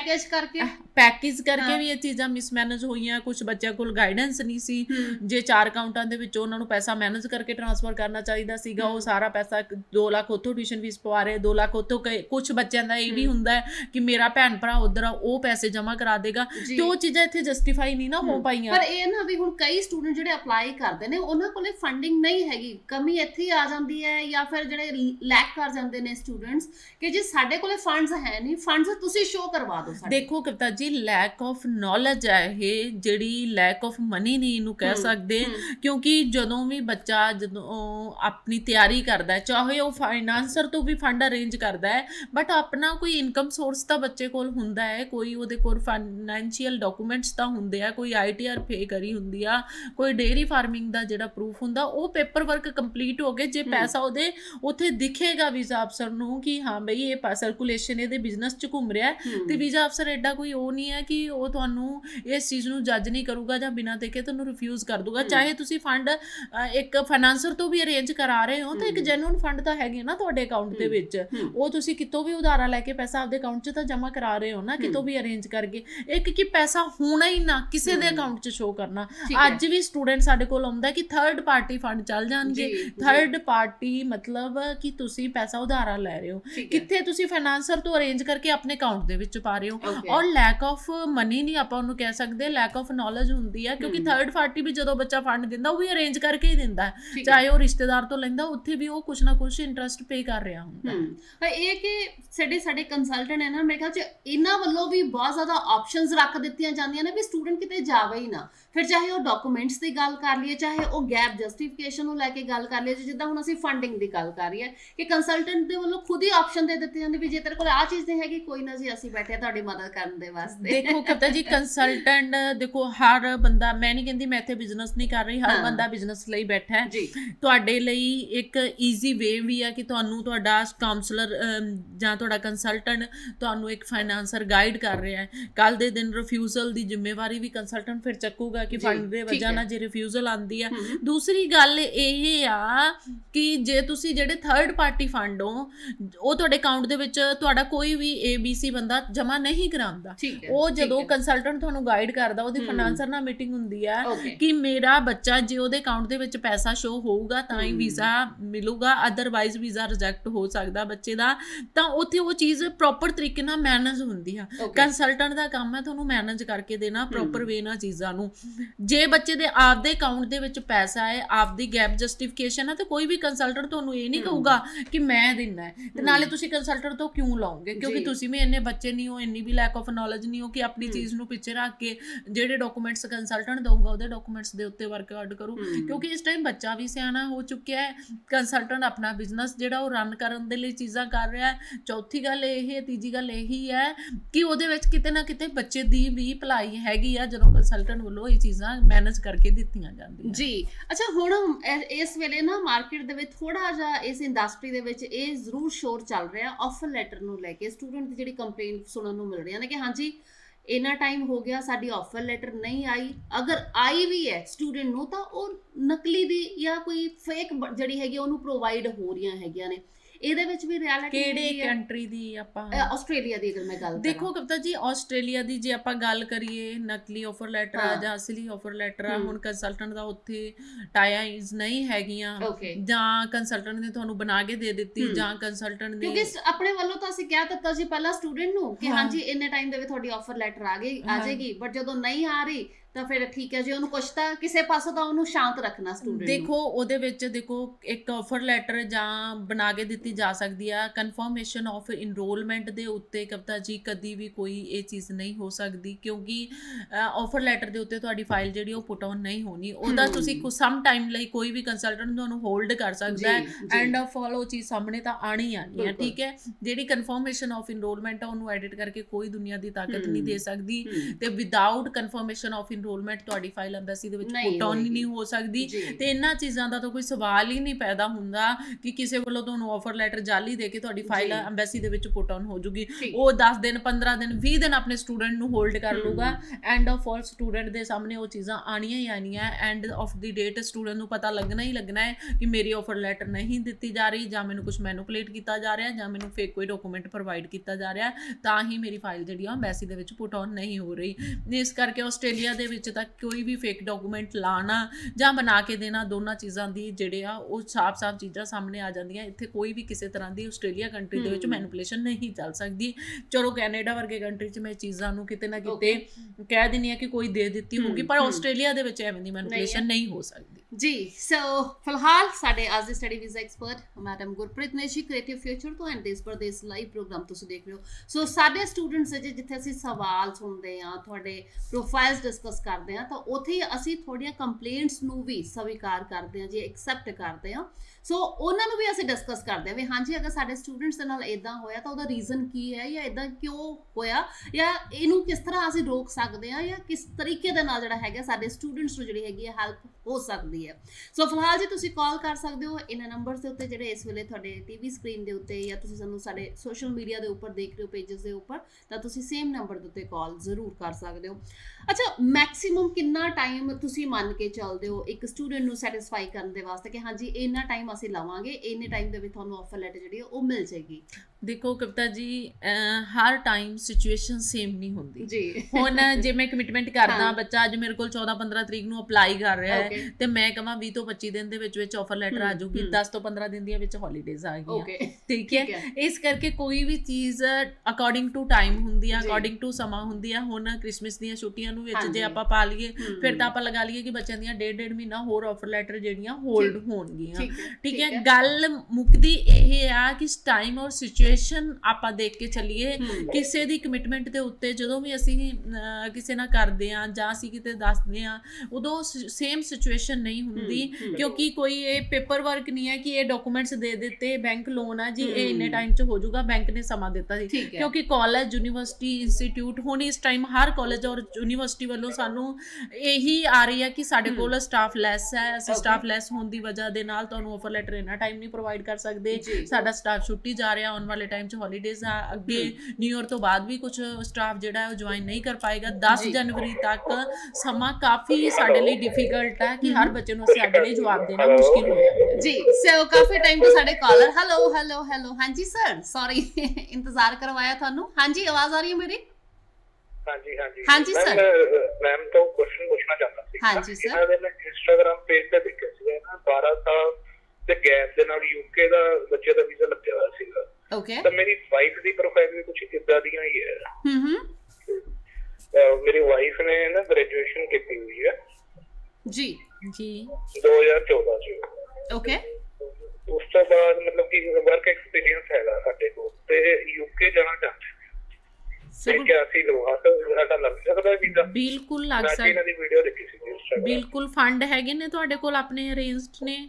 ਕਰਕੇ ਵੀ ਇਹ ਚੀਜ਼ਾਂ ਮਿਸਮੈਨੇਜ ਹੋਈਆਂ। ਕੁਝ ਬੱਚਿਆਂ ਕੋਲ ਗਾਈਡੈਂਸ ਨਹੀਂ ਸੀ, ਜੇ 4 ਅਕਾਊਂਟਾਂ ਦੇ ਵਿੱਚੋਂ ਉਹਨਾਂ ਨੂੰ ਪੈਸਾ ਮੈਨੇਜ ਕਰਕੇ ਟ੍ਰਾਂਸਫਰ ਕਰਨਾ ਚਾਹੀਦਾ ਸੀਗਾ, ਉਹ ਸਾਰਾ ਪੈਸਾ 2 ਲੱਖ ਉੱਥੋਂ ਟਿਊਸ਼ਨ ਫੀਸ ਪਵਾ ਰਹੇ, 2 ਲੱਖ ਉੱਥੋਂ। ਕੁਝ ਬੱਚਿਆਂ ਦਾ ਇਹ ਵੀ ਹੁੰਦਾ ਹੈ ਕਿ ਮੇਰਾ ਭੈਣ ਭਰਾ ਉੱਧਰ ਆ, ਉਹ ਪੈਸੇ ਜਮ੍ਹਾਂ ਕਰਾ ਦੇਗਾ, ਤੇ ਉਹ ਚੀਜ਼ਾਂ ਇੱਥੇ ਜਸਟੀਫਾਈ ਨਹੀਂ ਨਾ ਹੋ ਪਾਈਆਂ। ਪਰ ਇਹ ਨਾ ਵੀ ਹੁਣ ਕਈ ਸਟੂਡੈਂਟ ਜਿਹੜੇ ਅਪਲਾਈ ਕਰਦੇ ਨੇ ਉਹਨਾਂ ਕੋਲੇ ਫੰਡਿੰਗ ਨਹੀਂ ਹੈਗੀ, ਕਮੀ ਇੱਥੇ ਆ ਜਾਂਦੀ ਹੈ, ਜਾਂ ਫਿਰ ਜਿਹੜੇ ਲੈਕ ਕਰ ਜਾਂਦੇ ਨੇ ਸਟੂਡੈਂਟਸ ਕਿ ਜੀ ਸਾਡੇ ਕੋਲੇ ਫੰਡਸ ਹੈ ਨਹੀਂ, ਫੰਡਸ ਤੁਸੀਂ ਸ਼ੋ ਕਰਵਾ ਦਿਓ ਸਾਡੇ। ਦੇਖੋ ਕਵਿਤਾ ਜੀ, ਲੈਕ ਆਫ ਨੌਲੇਜ ਹੈ ਇਹ, ਜਿਹੜੀ ਲੈਕ ਆਫ ਮਨੀ ਨਹੀਂ ਇਹਨੂੰ ਕਹਿ ਸਕਦੇ, ਕਿਉਂਕਿ ਜਦੋਂ ਵੀ ਬੱਚਾ ਜਦੋਂ ਆਪਣੀ ਤਿਆਰੀ ਕਰਦਾ ਹੈ, ਚਾਹੇ ਉਹ ਫਾਈਨਾਂਸਰ ਤੋਂ ਵੀ ਫੰਡ ਅਰੇਂਜ ਕਰਦਾ ਹੈ, ਬਟ ਆਪਣਾ ਕੋਈ ਇਨਕਮ ਸੋਰਸ ਤਾਂ ਬੱਚੇ ਕੋਲ ਹੁੰਦਾ ਹੈ, ਕੋਈ ਉਹਦੇ ਕੋਲ ਫਾਈਨੈਂਸ਼ੀਅਲ ਡਾਕੂਮੈਂਟਸ ਤਾਂ ਹੁੰਦੇ ਆ, ਕੋਈ ITR ਪੇ ਕਰੀ ਹੁੰਦੀ ਆ, ਕੋਈ ਡੇਅਰੀ ਫਾਰਮਿੰਗ ਦਾ ਜਿਹੜਾ ਪ੍ਰੂਫ ਹੁੰਦਾ, ਉਹ ਪੇਪਰ ਵਰਕ ਕੰਪਲੀਟ ਹੋ ਗਏ, ਜੇ ਪੈਸਾ ਉਹਦੇ ਉੱਥੇ ਦਿਖੇਗਾ ਵੀਜ਼ਾ ਅਫਸਰ ਨੂੰ ਕਿ ਹਾਂ ਬਈ ਇਹ ਸਰਕੂਲੇਸ਼ਨ ਇਹਦੇ ਬਿਜ਼ਨਸ 'ਚ ਘੁੰਮ ਰਿਹਾ, ਤੇ ਵੀਜ਼ਾ ਅਫਸਰ ਐਡਾ ਕੋਈ ਉਹ ਨਹੀਂ ਹੈ ਕਿ ਉਹ ਤੁਹਾਨੂੰ ਇਸ ਚੀਜ਼ ਨੂੰ ਜੱਜ ਨਹੀਂ ਕਰੂਗਾ ਜਾਂ ਬਿਨਾਂ ਦੇਖੇ ਤੁਹਾਨੂੰ ਰਿਫਿਊਜ਼ ਕਰ ਦੂਗਾ। ਚਾਹੇ ਤੁਸੀਂ ਫੰਡ ਇੱਕ ਫਾਈਨਾਂਸਰ ਤੋਂ ਵੀ ਅਰੇਂਜ ਕਰਾ ਰਹੇ ਹੋ ਤਾਂ ਇੱਕ ਜੈਨੂਇਨ ਫੰਡ ਤਾਂ ਹੈਗੇ ਨਾ ਤੁਹਾਡੇ ਅਕਾਊਂਟ ਦੇ ਵਿੱਚ, ਉਹ ਤੁਸੀਂ ਕਿਤੋਂ ਵੀ ਉਧਾਰਾ ਲੈ ਕੇ ਪੈਸਾ ਆਪਦੇ ਅਕਾਊਂਟ 'ਚ ਤਾਂ ਜਮ੍ਹਾਂ ਕਰਾ ਰਹੇ ਹੋ ਨਾ, ਕਿਤੋਂ ਵੀ ਅਰੇਂਜ ਕਰਕੇ। ਇੱਕ ਕਿ ਪੈਸਾ ਹੋਣਾ ਹੀ ਨਾ ਕਿਸੇ ਦੇ ਅਕਾਊਂਟ 'ਚ ਸ਼ੋ ਕਰਨਾ। ਅੱਜ ਵੀ ਸਟੂਡੈਂਟ ਸਾਡੇ ਕੋਲ ਆਉਂਦਾ ਕਿ ਥਰਡ ਪਾਰਟੀ ਫੰਡ ਚੱਲ ਜਾਣਗੇ। ਥਰਡ ਪਾਰਟੀ ਮਤਲਬ ਕਿ ਤੁਸੀਂ ਪੈਸਾ ਉਧਾਰਾ ਲੈ ਰਹੇ ਹੋ, ਕਿੱਥੇ ਤੁਸੀਂ ਫਾਈਨਾਂਸਰ ਤੋਂ ਅਰੇਂਜ ਕਰਕੇ ਆਪਣੇ ਅਕਾਊਂਟ ਦੇ ਵਿੱਚ ਪਾ ਰਹੇ ਹੋ। ਔਰ ਲੈਕ ਆਫ ਮਨੀ ਨਹੀਂ ਆਪਾਂ ਉਹਨੂੰ ਕਹਿ ਸਕਦੇ, ਲੈਕ ਆਫ ਨੌਲੇਜ ਹੁੰਦੀ ਹੈ, ਕਿਉਂਕਿ ਥਰਡ ਪਾਰਟੀ ਵੀ ਜਦੋਂ ਬੱਚਾ ਫੰਡ ਦਿੰਦਾ ਉਹ ਵੀ ਅਰੇਂਜ ਕਰਕੇ ਹੀ ਦਿੰਦਾ ਹੈ, ਚਾਹੇ ਉਹ ਰਿਸ਼ਤੇਦਾਰ ਤੋਂ ਲੈਂਦਾ, ਉੱਥੇ ਵੀ ਉਹ ਕੁਛ ਨਾ ਕੁਛ ਇੰਟਰਸਟ ਪੇ ਕਰ ਰਿਹਾ ਹੁੰਦਾ। ਇਹ ਕਿ ਸਾਡੇ ਕੰਸਲਟੈਂਟ ਹੈ ਨਾ, ਮੇਰੇ ਖਿਆਲ 'ਚ ਇਹਨਾਂ ਵੱਲੋਂ ਵੀ ਬਹੁਤ ਜ਼ਿਆਦਾ ਆਪਸ਼ਨਸ ਰੱਖ ਦਿੱਤੀਆਂ ਜਾਂਦੀਆਂ ਨੇ ਵੀ ਸਟੂਡੈਂਟ ਕਿਤੇ ਜਾਵੇ ਹੀ ਨਾ। ਫਿਰ ਚਾਹੇ ਉਹ ਡਾਕੂਮੈਂਟਸ ਦੀ ਗੱਲ ਕਰ ਲਈਏ, ਚਾਹੇ ਉਹ ਗੈਪ ਜਸਟੀਫਿਕੇਸ਼ਨ ਨੂੰ ਲੈ ਕੇ ਗੱਲ ਕਰ ਲਈਏ, ਜਿੱਦਾਂ ਹੁਣ ਅਸੀਂ ਫੰਡਿੰਗ ਦੀ ਗੱਲ ਕਰ ਰਹੀ ਹੈ ਕਿ ਕੰਸਲਟੈਂਟ ਦੇ ਵੱਲੋਂ ਖੁਦ ਹੀ ਆਪਸ਼ਨ ਦੇ ਦਿੱਤੇ ਜਾਂਦੇ ਵੀ ਜੇ ਤੇਰੇ ਕੋਲ ਆਹ ਚੀਜ਼ ਨਹੀਂ ਹੈਗੀ ਕੋਈ ਨਾ ਜੀ ਅਸੀਂ ਬੈਠੇ ਤੁਹਾਡੀ ਮਦਦ ਕਰਨ ਦੇ ਵਾਸਤੇ। ਦੇਖੋ ਕਵਿਤਾ ਜੀ, ਕੰਸਲਟੈਂਟ ਦੇਖੋ ਹਰ ਬੰਦਾ, ਮੈਂ ਨਹੀਂ ਕਹਿੰਦੀ ਮੈਂ ਇੱਥੇ ਬਿਜ਼ਨਸ ਨਹੀਂ ਕਰ ਰਹੀ, ਹਰ ਬੰਦਾ ਬਿਜ਼ਨਸ ਲਈ ਬੈਠਾ ਹੈ। ਤੁਹਾਡੇ ਲਈ ਇੱਕ ਈਜ਼ੀ ਵੇ ਵੀ ਹੈ ਕਿ ਤੁਹਾਨੂੰ ਤੁਹਾਡਾ ਕਾਉਂਸਲਰ ਜਾਂ ਤੁਹਾਡਾ ਕੰਸਲਟੈਂਟ ਤੁਹਾਨੂੰ ਇੱਕ ਫਾਈਨਾਂਸਰ ਗਾਈਡ ਕਰ ਰਿਹਾ ਹੈ। ਕੱਲ ਦੇ ਦਿਨ ਰਿਫਿਊਜ਼ਲ ਦੀ ਜ਼ਿੰਮੇਵਾਰੀ ਵੀ ਕੰਸਲਟੈਂਟ ਫਿਰ ਚੱਕੂਗਾ ਕਿ ਫੰਡ ਦੇ ਵਜ੍ਹਾ ਨਾਲ ਜੇ ਰਿਫਿਊਜ਼ਲ ਆਉਂਦੀ ਹੈ। ਦੂਸਰੀ ਗੱਲ ਇਹ ਆ ਕਿ ਜੇ ਤੁਸੀਂ ਜਿਹੜੇ ਥਰਡ ਪਾਰਟੀ ਫੰਡ ਹੋ ਉਹ ਤੁਹਾਡੇ ਅਕਾਊਂਟ ਦੇ ਵਿੱਚ ਤੁਹਾਡਾ ਕੋਈ ਵੀ ABC ਬੰਦਾ ਜਮ੍ਹਾਂ ਨਹੀਂ ਕਰਾਉਂਦਾ, ਉਹ ਜਦੋਂ ਕੰਸਲਟੈਂਟ ਤੁਹਾਨੂੰ ਗਾਈਡ ਕਰਦਾ, ਉਹਦੀ ਫਾਈਨਾਂਸਰ ਨਾਲ ਮੀਟਿੰਗ ਹੁੰਦੀ ਹੈ ਕਿ ਮੇਰਾ ਬੱਚਾ ਜੇ ਉਹਦੇ ਅਕਾਊਂਟ ਦੇ ਵਿੱਚ ਪੈਸਾ ਸ਼ੋ ਹੋਊਗਾ ਤਾਂ ਹੀ ਵੀਜ਼ਾ ਮਿਲੂਗਾ, ਅਦਰਵਾਈਜ਼ ਵੀਜ਼ਾ ਰਿਜੈਕਟ ਹੋ ਸਕਦਾ ਬੱਚੇ ਦਾ। ਤਾਂ ਉੱਥੇ ਉਹ ਚੀਜ਼ ਪ੍ਰੋਪਰ ਤਰੀਕੇ ਨਾਲ ਮੈਨੇਜ ਹੁੰਦੀ ਆ। ਕੰਸਲਟੈਂਟ ਦਾ ਕੰਮ ਹੈ ਤੁਹਾਨੂੰ ਮੈਨੇਜ ਕਰਕੇ ਦੇਣਾ ਪ੍ਰੋਪਰ ਵੇ ਨਾਲ ਚੀਜ਼ਾਂ ਨੂੰ। ਜੇ ਬੱਚੇ ਦੇ ਆਪਦੇ ਅਕਾਊਂਟ ਦੇ ਵਿੱਚ ਪੈਸਾ ਹੈ, ਆਪਦੀ ਗੈਪ ਜਸਟੀਫਿਕੇਸ਼ਨ ਹੈ, ਤੇ ਕੋਈ ਵੀ ਕੰਸਲਟੈਂਟ ਤੁਹਾਨੂੰ ਇਹ ਨਹੀਂ ਕਹੂਗਾ ਕਿ ਮੈਂ ਦੇਣਾ ਹੈ, ਤੇ ਨਾਲੇ ਤੁਸੀਂ ਕੰਸਲਟੈਂਟ ਤੋਂ ਕਿਉਂ ਲਾਓਗੇ, ਕਿਉਂਕਿ ਤੁਸੀਂ ਵੀ ਇੰਨੇ ਬੱਚੇ ਨਹੀਂ ਹੋ, ਇੰਨੀ ਵੀ ਲੈਕ ਆਫ ਨੌਲੇਜ ਨਹੀਂ ਹੋ ਕਿ ਆਪਣੀ ਚੀਜ਼ ਨੂੰ ਪਿੱਛੇ ਰੱਖ ਕੇ ਜਿਹੜੇ ਡਾਕੂਮੈਂਟਸ ਕੰਸਲਟੈਂਟ ਦਊਗਾ ਉਹਦੇ ਡਾਕੂਮੈਂਟਸ ਦੇ ਉੱਤੇ ਵਰਕ ਆਊਟ ਕਰੂ। ਕਿਉਂਕਿ ਇਸ ਟਾਈਮ ਬੱਚਾ ਵੀ ਸਿਆਣਾ ਹੋ ਚੁੱਕਿਆ ਹੈ, ਕੰਸਲਟੈਂਟ ਆਪਣਾ ਬਿਜ਼ਨਸ ਜਿਹੜਾ ਉਹ ਰਨ ਕਰਨ ਦੇ ਲਈ ਚੀਜ਼ਾਂ ਕਰ ਰਿਹਾ ਹੈ। ਚੌਥੀ ਗੱਲ ਇਹ ਹੈ, ਤੀਜੀ ਗੱਲ ਇਹੀ ਹੈ ਕਿ ਉਹਦੇ ਵਿੱਚ ਕਿਤੇ ਨਾ ਕਿਤੇ ਬੱਚੇ ਦੀ ਵੀ ਭਲਾਈ ਹੈਗੀ ਆ ਜਦੋਂ ਕੰਸਲਟੈਂਟ ਵੱਲੋਂ ਇਹ ਚੀਜ਼ਾਂ ਮੈਨੇਜ ਕਰਕੇ ਦਿੱਤੀਆਂ ਜਾਂਦੀਆਂ ਜੀ। ਅੱਛਾ, ਹੁਣ ਇਸ ਵੇਲੇ ਨਾ ਮਾਰਕੀਟ ਦੇ ਵਿੱਚ ਥੋੜਾ ਜਿਹਾ ਇਸ ਇੰਡਸਟਰੀ ਦੇ ਵਿੱਚ ਇਹ ਜ਼ਰੂਰ ਸ਼ੋਰ ਚੱਲ ਰਿਹਾ ਆਫਰ ਲੈਟਰ ਨੂੰ ਲੈ ਕੇ। ਸਟੂਡੈਂਟ ਦੀ ਜਿਹੜੀ ਕੰਪਲੇਂਟ ਸੁਣਨ ਨੂੰ ਮਿਲ ਰਹੀਆਂ ਨੇ ਕਿ ਹਾਂਜੀ ਇੰਨਾ ਟਾਈਮ ਹੋ ਗਿਆ ਸਾਡੀ ਆਫਰ ਲੈਟਰ ਨਹੀਂ ਆਈ, ਅਗਰ ਆਈ ਵੀ ਹੈ ਸਟੂਡੈਂਟ ਨੂੰ ਤਾਂ ਉਹ ਨਕਲੀ ਦੀ ਜਾਂ ਕੋਈ ਫੇਕ ਜਿਹੜੀ ਹੈਗੀ ਉਹਨੂੰ ਪ੍ਰੋਵਾਈਡ ਹੋ ਰਹੀਆਂ ਹੈਗੀਆਂ ਨੇ। ਇਹਦੇ ਵਿੱਚ ਵੀ ਰਿਐਲਿਟੀ ਕਿਹੜੇ ਕੰਟਰੀ ਦੀ ਆਪਾਂ ਆਸਟ੍ਰੇਲੀਆ ਦੀ ਅਗਰ ਮੈਂ ਗੱਲ ਕਰਾਂ, ਦੇਖੋ ਕਵਿਤਾ ਜੀ ਆਸਟ੍ਰੇਲੀਆ ਦੀ ਜੇ ਆਪਾਂ ਗੱਲ ਕਰੀਏ, ਨਕਲੀ ਆਫਰ ਲੈਟਰ ਆ ਜਾਂ ਅਸਲੀ ਆਫਰ ਲੈਟਰ ਆ, ਹੁਣ ਕੰਸਲਟੈਂਟ ਦਾ ਉੱਥੇ ਟਾਈਜ਼ ਨਹੀਂ ਹੈਗੀਆਂ, ਜਾਂ ਕੰਸਲਟੈਂਟ ਨੇ ਤੁਹਾਨੂੰ ਬਣਾ ਕੇ ਦੇ ਦਿੱਤੀ, ਜਾਂ ਕੰਸਲਟੈਂਟ ਨੇ ਕਿਉਂਕਿ ਆਪਣੇ ਵੱਲੋਂ ਤਾਂ ਅਸੀਂ ਕਹਿ ਦਿੱਤਾ ਸੀ ਪਹਿਲਾਂ ਸਟੂਡੈਂਟ ਨੂੰ ਕਿ ਹਾਂਜੀ ਇੰਨੇ ਟਾਈਮ ਦੇ ਵਿੱਚ ਤੁਹਾਡੀ ਆਫਰ ਲੈਟਰ ਆ ਜਾਏਗੀ, ਬਟ ਜਦੋਂ ਨਹੀਂ ਆ ਰਹੀ ਤਾਂ ਫਿਰ ਠੀਕ ਹੈ ਜੀ, ਉਹਨੂੰ ਕੁਛ ਤਾਂ ਕਿਸੇ ਪਾਸੋਂ ਤਾਂ ਉਹਨੂੰ ਸ਼ਾਂਤ ਰੱਖਣਾ ਸਟੂਡੈਂਟ। ਦੇਖੋ ਉਹਦੇ ਵਿੱਚ ਦੇਖੋ ਇੱਕ ਆਫਰ ਲੈਟਰ ਜਾਂ ਬਣਾ ਕੇ ਦਿੱਤੀ ਜਾ ਸਕਦੀ ਆ, ਕਨਫਰਮੇਸ਼ਨ ਆਫ ਇਨਰੋਲਮੈਂਟ ਦੇ ਉੱਤੇ ਕਵਿਤਾ ਜੀ ਕਦੀ ਵੀ ਕੋਈ ਇਹ ਚੀਜ਼ ਨਹੀਂ ਹੋ ਸਕਦੀ, ਕਿਉਂਕਿ ਆਫਰ ਲੈਟਰ ਦੇ ਉੱਤੇ ਤੁਹਾਡੀ ਫਾਈਲ ਜਿਹੜੀ ਉਹ ਪੁੱਟ ਆਨ ਨਹੀਂ ਹੋਣੀ, ਉਹਦਾ ਤੁਸੀਂ ਸਮ ਟਾਈਮ ਲਈ ਕੋਈ ਵੀ ਕੰਸਲਟੈਂਟ ਤੁਹਾਨੂੰ ਹੋਲਡ ਕਰ ਸਕਦਾ ਹੈ, ਐਂਡ ਆਫ ਆਲ ਉਹ ਚੀਜ਼ ਸਾਹਮਣੇ ਤਾਂ ਆਣੀ ਹੈ। ਠੀਕ ਹੈ, ਜਿਹੜੀ ਕਨਫਰਮੇਸ਼ਨ ਆਫ ਇਨਰੋਲਮੈਂਟ ਆ ਉਹਨੂੰ ਐਡਿਟ ਕਰਕੇ ਕੋਈ ਦੁਨੀਆ ਦੀ ਤਾਕਤ ਨਹੀਂ ਦੇ ਸਕਦੀ, ਤੇ ਵਿਦਆਊਟ ਕਨਫਰਮੇਸ਼ਨ ਆਫ ਇਨਰੋਲਮੈਂਟ ਤੁਹਾਡੀ ਫਾਈਲ ਐਮਬੈਸੀ ਦੇ ਵਿੱਚ ਨਹੀਂ ਪੁੱਟ ਔਨ ਹੀ ਹੋਏਗੀ। ਨਹੀਂ ਹੋ ਸਕਦੀ ਜੀ। ਤੇ ਇਹਨਾਂ ਚੀਜ਼ਾਂ ਦਾ ਤਾਂ ਕੋਈ ਸਵਾਲ ਹੀ ਨਹੀਂ ਪੈਦਾ ਹੁੰਦਾ ਕਿ ਕਿਸੇ ਵੱਲੋਂ ਤੁਹਾਨੂੰ ਆਫਰ ਲੈਟਰ ਜਾਲੀ ਦੇ ਕੇ ਤੁਹਾਡੀ ਫਾਈਲ ਜੀ। ਐਮਬੈਸੀ ਦੇ ਵਿੱਚ ਪੁੱਟ ਔਨ ਹੋ ਜੂਗੀ। ਠੀਕ। ਉਹ 10 ਦਿਨ 15 ਦਿਨ 20 ਦਿਨ ਆਪਣੇ ਸਟੂਡੈਂਟ ਨੂੰ ਹੋਲਡ ਕਰ ਲੂਗਾ। ਐਂਡ ਆਫ ਆਲ ਸਟੂਡੈਂਟ ਦੇ ਸਾਹਮਣੇ ਉਹ ਚੀਜ਼ਾਂ ਆਣੀਆਂ ਹੀ ਆਣੀਆਂ। End of the date student ਨੂੰ ਪਤਾ ਲੱਗਣਾ ਹੀ ਲੱਗਣਾ ਹੈ ਕਿ ਮੇਰੀ ਆਫਰ ਲੈਟਰ ਨਹੀਂ ਦਿੱਤੀ ਜਾ ਰਹੀ, ਜਾਂ ਮੈਨੂੰ ਕੁਝ ਮੈਨੂਪੂਲੇਟ ਕੀਤਾ ਜਾ ਰਿਹਾ, ਜਾਂ ਮੈਨੂੰ ਫੇਕ ਕੋਈ ਡਾਕੂਮੈਂਟ ਪ੍ਰੋਵਾਈਡ ਕੀਤਾ ਜਾ ਰਿਹਾ, ਤਾਂ ਹੀ ਮੇਰੀ ਫਾਈਲ ਜਿਹੜੀ ਆ ਐਮਬੈਸੀ ਦੇ ਵਿੱਚ ਪੁੱਟ ਔਨ ਨਹੀਂ ਹੋ ਰਹੀ। ਇਸ ਕਰਕੇ ਆਸਟ੍ਰੇਲੀਆ ਦੇ ਵਿੱਚ ਤਾਂ ਕੋਈ ਵੀ ਫੇਕ ਡਾਕੂਮੈਂਟ ਲਾਣਾ ਜਾਂ ਬਣਾ ਕੇ ਦੇਣਾ, ਦੋਨਾਂ ਚੀਜ਼ਾਂ ਦੀ ਜਿਹੜੇ ਆ ਉਹ ਸਾਫ਼-ਸਾਫ਼ ਚੀਜ਼ਾਂ ਸਾਹਮਣੇ ਆ ਜਾਂਦੀਆਂ। ਇੱਥੇ ਕੋਈ ਵੀ ਕਿਸੇ ਤਰ੍ਹਾਂ ਦੀ ਆਸਟ੍ਰੇਲੀਆ ਕੰਟਰੀ ਦੇ ਵਿੱਚ ਮੈਨੂਪੂਲੇਸ਼ਨ ਨਹੀਂ ਚੱਲ ਸਕਦੀ। ਚਲੋ ਕੈਨੇਡਾ ਵਰਗੇ ਕੰਟਰੀ 'ਚ ਮੈਂ ਚੀਜ਼ਾਂ ਨੂੰ ਕਿਤੇ ਨਾ ਕਿਤੇ ਕਹਿ ਦਿੰਦੀ ਹਾਂ ਕਿ ਕੋਈ ਦੇ ਦਿੱਤੀ ਹੋਊਗੀ, ਪਰ ਆਸਟ੍ਰੇਲੀਆ ਦੇ ਵਿੱਚ ਐਵੇਂ ਦੀ ਮੈਨੂਪੂਲੇਸ਼ਨ ਨਹੀਂ ਹੋ ਸਕਦੀ। ਜੀ। ਸੋ ਫਿਲਹਾਲ ਸਾਡੇ ਅੱਜ ਦੇ study visa expert madam Gurpreet ਨੇ ਜੀ ਕ੍ਰੀਏਟਿਵ ਫਿਊਚਰ ਤੋਂ ਐਂਡ ਦੇਸ਼ ਪ੍ਰਦੇਸ਼ ਲਾਈਵ ਪ੍ਰੋਗਰਾਮ ਤੁਸੀਂ ਦੇਖ ਰਹੇ ਹੋ। ਸੋ ਸਾਡੇ ਸਟੂਡੈਂਟਸ ਜਿੱਥੇ ਅਸੀਂ ਸਵਾਲ ਸੁਣਦੇ ਹਾਂ, ਤੁਹਾਡੇ ਪ੍ਰੋਫਾਈਲਸ ਡਿਸਕਸ ਕਰਦੇ ਹਾਂ, ਤਾਂ ਉੱਥੇ ਹੀ ਅਸੀਂ ਤੁਹਾਡੀਆਂ ਕੰਪਲੇਂਟਸ ਨੂੰ ਵੀ ਸਵੀਕਾਰ ਕਰਦੇ ਹਾਂ ਜੀ, ਐਕਸੈਪਟ ਕਰਦੇ ਹਾਂ। ਸੋ ਉਹਨਾਂ ਨੂੰ ਵੀ ਅਸੀਂ ਡਿਸਕਸ ਕਰਦੇ ਹਾਂ ਵੀ ਹਾਂਜੀ ਅਗਰ ਸਾਡੇ ਸਟੂਡੈਂਟਸ ਦੇ ਨਾਲ ਇਦਾਂ ਹੋਇਆ ਤਾਂ ਉਹਦਾ ਰੀਜ਼ਨ ਕੀ ਹੈ, ਜਾਂ ਇਦਾਂ ਕਿਉਂ ਹੋਇਆ, ਜਾਂ ਇਹਨੂੰ ਕਿਸ ਤਰ੍ਹਾਂ ਅਸੀਂ ਰੋਕ ਸਕਦੇ ਹਾਂ, ਜਾਂ ਕਿਸ ਤਰੀਕੇ ਦੇ ਨਾਲ ਜਿਹੜਾ ਹੈਗਾ ਸਾਡੇ ਸਟੂਡੈਂਟਸ ਨੂੰ ਜਿਹੜੀ ਹੈਗੀ ਹੈ ਹੈਲਪ ਹੋ ਸਕਦੀ ਹੈ। ਸੋ ਫਿਲਹਾਲ ਜੀ ਤੁਸੀਂ ਕਾਲ ਕਰ ਸਕਦੇ ਹੋ ਇਹਨਾਂ ਨੰਬਰਸ ਦੇ ਉੱਤੇ ਜਿਹੜੇ ਇਸ ਵੇਲੇ ਤੁਹਾਡੇ ਟੀਵੀ ਸਕਰੀਨ ਦੇ ਉੱਤੇ, ਜਾਂ ਤੁਸੀਂ ਸਾਨੂੰ ਸਾਡੇ ਸੋਸ਼ਲ ਮੀਡੀਆ ਦੇ ਉੱਪਰ ਦੇਖ ਰਹੇ ਹੋ ਪੇਜਸ ਦੇ ਉੱਪਰ, ਤਾਂ ਤੁਸੀਂ ਸੇਮ ਨੰਬਰ ਦੇ ਉੱਤੇ ਕਾਲ ਜ਼ਰੂਰ ਕਰ ਸਕਦੇ ਹੋ। ਅੱਛਾ, ਮੈਕਸਿਮਮ ਕਿੰਨਾ ਟਾਈਮ ਤੁਸੀਂ ਮੰਨ ਕੇ ਚੱਲਦੇ ਹੋ ਇੱਕ ਸਟੂਡੈਂਟ ਨੂੰ ਸੈਟੀਸਫਾਈ ਕਰਨ ਦੇ ਵਾਸਤੇ ਕਿ ਹਾਂਜੀ ਇੰਨਾ ਟਾਈਮ ਅਸੀਂ ਲਾਵਾਂਗੇ, ਇੰਨੇ ਟਾਈਮ ਦੇ ਵਿੱਚ ਤੁਹਾਨੂੰ ਆਫਰ ਲੈਟਰ ਜਿਹੜੀ ਹੈ ਉਹ ਮਿਲ ਜਾਏਗੀ? ਦੇਖੋ ਕਵਿਤਾ ਜੀ, ਹਰ ਟਾਈਮ ਸਿਚੁਏਸ਼ਨ ਸੇਮ ਨਹੀਂ ਹੁੰਦੀ ਜੀ। ਹੁਣ ਜੇ ਮੈਂ ਕਮਿਟਮੈਂਟ ਕਰਦਾ, ਬੱਚਾ ਅੱਜ ਮੇਰੇ ਕੋਲ 14-15 ਤਰੀਕ ਨੂੰ ਅਪਲਾਈ ਕਰ ਰਿਹਾ ਹੈ, ਤੇ ਮੈਂ ਕਹਾਂ 20 ਤੋਂ 25 ਦਿਨ ਦੇ ਵਿੱਚ ਆਫਰ ਲੈਟਰ ਆ ਜਾਊਗੀ, 10 ਤੋਂ 15 ਦਿਨ ਦੀਆਂ ਵਿੱਚ ਹੌਲੀਡੇਜ਼ ਆ ਗਈਆਂ, ਠੀਕ ਹੈ। ਇਸ ਕਰਕੇ ਕੋਈ ਵੀ ਚੀਜ਼ ਅਕੋਰਡਿੰਗ ਟੂ ਟਾਈਮ ਹੁੰਦੀ ਆ, ਅਕੋਰਡਿੰਗ ਟੂ ਸਮਾਂ ਹੁੰਦੀ ਆ। ਹੁਣ ਕ੍ਰਿਸਮਸ ਦੀਆਂ ਛੁੱਟੀਆਂ ਨੂੰ ਵਿੱਚ ਜੇ ਆਪਾਂ ਪਾ ਲਈਏ, ਫਿਰ ਤਾਂ ਆਪਾਂ ਲਗਾ ਲਈਏ ਕਿ ਬੱਚਿਆਂ ਦੀਆਂ 1.5 ਮਹੀਨਾ ਹੋਰ ਆਫਰ ਲੈਟਰ ਜਿਹੜੀਆਂ ਹੋਲਡ ਹੋਣਗੀਆਂ, ਠੀਕ ਹੈ। ਗੱਲ ਮੁੱਕਦੀ ਇਹ ਆ ਕਿ ਟਾਈਮ ਔਰ ਸਿਚੁਏਸ਼ਨ ਆਪਾਂ ਦੇਖ ਕੇ ਚੱਲੀਏ। ਕਿਸੇ ਦੀ ਕਮਿਟਮੈਂਟ ਦੇ ਉੱਤੇ ਜਦੋਂ ਵੀ ਅਸੀਂ ਕਿਸੇ ਨਾਲ ਕਰਦੇ ਹਾਂ ਜਾਂ ਅਸੀਂ ਕਿਤੇ ਦੱਸਦੇ ਹਾਂ, ਉਦੋਂ ਸੇਮ ਸਿਚੁਏਸ਼ਨ ਨਹੀਂ ਹੁੰਦੀ, ਕਿਉਂਕਿ ਕੋਈ ਇਹ ਪੇਪਰ ਵਰਕ ਨਹੀਂ ਹੈ ਕਿ ਇਹ ਡਾਕੂਮੈਂਟਸ ਦੇ ਦਿੱਤੇ, ਬੈਂਕ ਲੋਨ ਆ ਜੀ, ਇਹ ਇੰਨੇ ਟਾਈਮ 'ਚ ਹੋ ਜਾਊਗਾ, ਬੈਂਕ ਨੇ ਸਮਾਂ ਦਿੱਤਾ ਸੀ। ਕਿਉਂਕਿ ਕਾਲਜ, ਯੂਨੀਵਰਸਿਟੀ, ਇੰਸਟੀਟਿਊਟ, ਹੁਣ ਇਸ ਟਾਈਮ ਹਰ ਕਾਲਜ ਔਰ ਯੂਨੀਵਰਸਿਟੀ ਵੱਲੋਂ ਸਾਨੂੰ ਇਹੀ ਆ ਰਹੀ ਹੈ ਕਿ ਸਾਡੇ ਕੋਲ ਸਟਾਫ ਲੈਸ ਹੈ, ਅਸੀਂ ਸਟਾਫ ਲੈਸ ਹੋਣ ਦੀ ਵਜ੍ਹਾ ਦੇ ਨਾਲ ਤੁਹਾਨੂੰ ਆਫਰ ਲੈਟਰ ਇੰਨਾ ਟਾਈਮ ਨਹੀਂ ਪ੍ਰੋਵਾਈਡ ਕਰ ਸਕਦੇ, ਸਾਡਾ ਸਟਾਫ ਛੁੱਟੀ ਜਾ ਰਿਹਾ, ਆਉਣ ਵਾਲੇ ਟਾਈਮ 'ਚ ਹੌਲੀਡੇਜ਼ ਆ, ਅੱਗੇ ਨਿਊ ਈਅਰ ਤੋਂ ਬਾਅਦ ਵੀ ਕੁਝ ਸਟਾਫ ਜਿਹੜਾ ਉਹ ਜੁਆਇਨ ਨਹੀਂ ਕਰ ਪਾਏਗਾ। 10 ਜਨਵਰੀ ਤੱਕ ਸਮਾਂ ਕਾਫੀ ਸਾਡੇ ਲਈ ਡਿਫਿਕਲਟ ਹੈ ਕਿ ਹਰ ਬੱਚੇ ਨੂੰ ਸਾਡੇ ਲਈ ਜਵਾਬ ਦੇਣਾ ਮੁਸ਼ਕਿਲ ਹੋ ਜਾਂਦਾ ਹੈ ਜੀ। ਸੋ ਕਾਫੀ ਟਾਈਮ ਤੋਂ ਸਾਡੇ ਕਾਲਰ ਹੈਲੋ ਹੈਲੋ ਹੈਲੋ ਹਾਂਜੀ ਸਰ, ਸੌਰੀ ਇੰਤਜ਼ਾਰ ਕਰਵਾਇਆ ਤੁਹਾਨੂੰ। ਹਾਂਜੀ, ਆਵਾਜ਼ ਆ ਰਹੀ ਹੈ ਮੇਰੀ? ਹਾਂਜੀ ਹਾਂਜੀ ਹਾਂਜੀ ਸਰ, ਮੈਮ ਤੋਂ ਕੁਐਸਚਨ ਪੁੱਛਣਾ ਚਾਹੁੰਦਾ ਸੀ। ਹਾਂਜੀ ਸਰ। ਇਹਨਾਂ ਦੇ ਮੈਂ ਇੰਸਟਾਗ੍ਰਾਮ ਪੇਜ ਤੇ ਦੇਖਿਆ ਸੀ ਨਾ 12 ਸਾਲ ਦੇ ਗੈਪ ਦੇ ਨਾਲ ਯੂਕੇ ਦਾ ਬੱਚੇ ਦਾ ਵੀਜ਼ਾ ਲੱਗਿਆ ਹੋਇਆ ਸੀਗਾ। ਓਕੇ। ਤਾਂ ਮੇਰੀ ਵਾਈਫ ਦੀ ਪ੍ਰੋਫਾਈਲ ਵੀ ਕੁਝ ਇਦਾਂ ਦੀਆਂ ਹੀ ਹੈ। ਮੇਰੀ ਵਾਈਫ ਨੇ ਨਾ ਗ੍ਰੈਜੂਏਸ਼ਨ ਕੀਤੀ ਹੋਈ ਹੈ ਜੀ ਜੀ 2014 ਚ। ਓਕੇ। ਉਸ ਤੋਂ ਬਾਅਦ ਮਤਲਬ ਕਿ ਵਰਕ ਐਕਸਪੀਰੀਅੰਸ ਹੈਗਾ ਸਾਡੇ ਕੋਲ, ਤੇ ਯੂਕੇ ਜਾਣਾ ਚਾਹੁੰਦੇ ਬਿਲਕੁਲ ਲੱਗ ਸਕਦਾ। ਬਿਲਕੁਲ ਫੰਡ ਹੈਗੇ ਨੇ ਤੁਹਾਡੇ ਕੋਲ ਆਪਣੇ ਅਰੇਂਜਡ ਨੇ?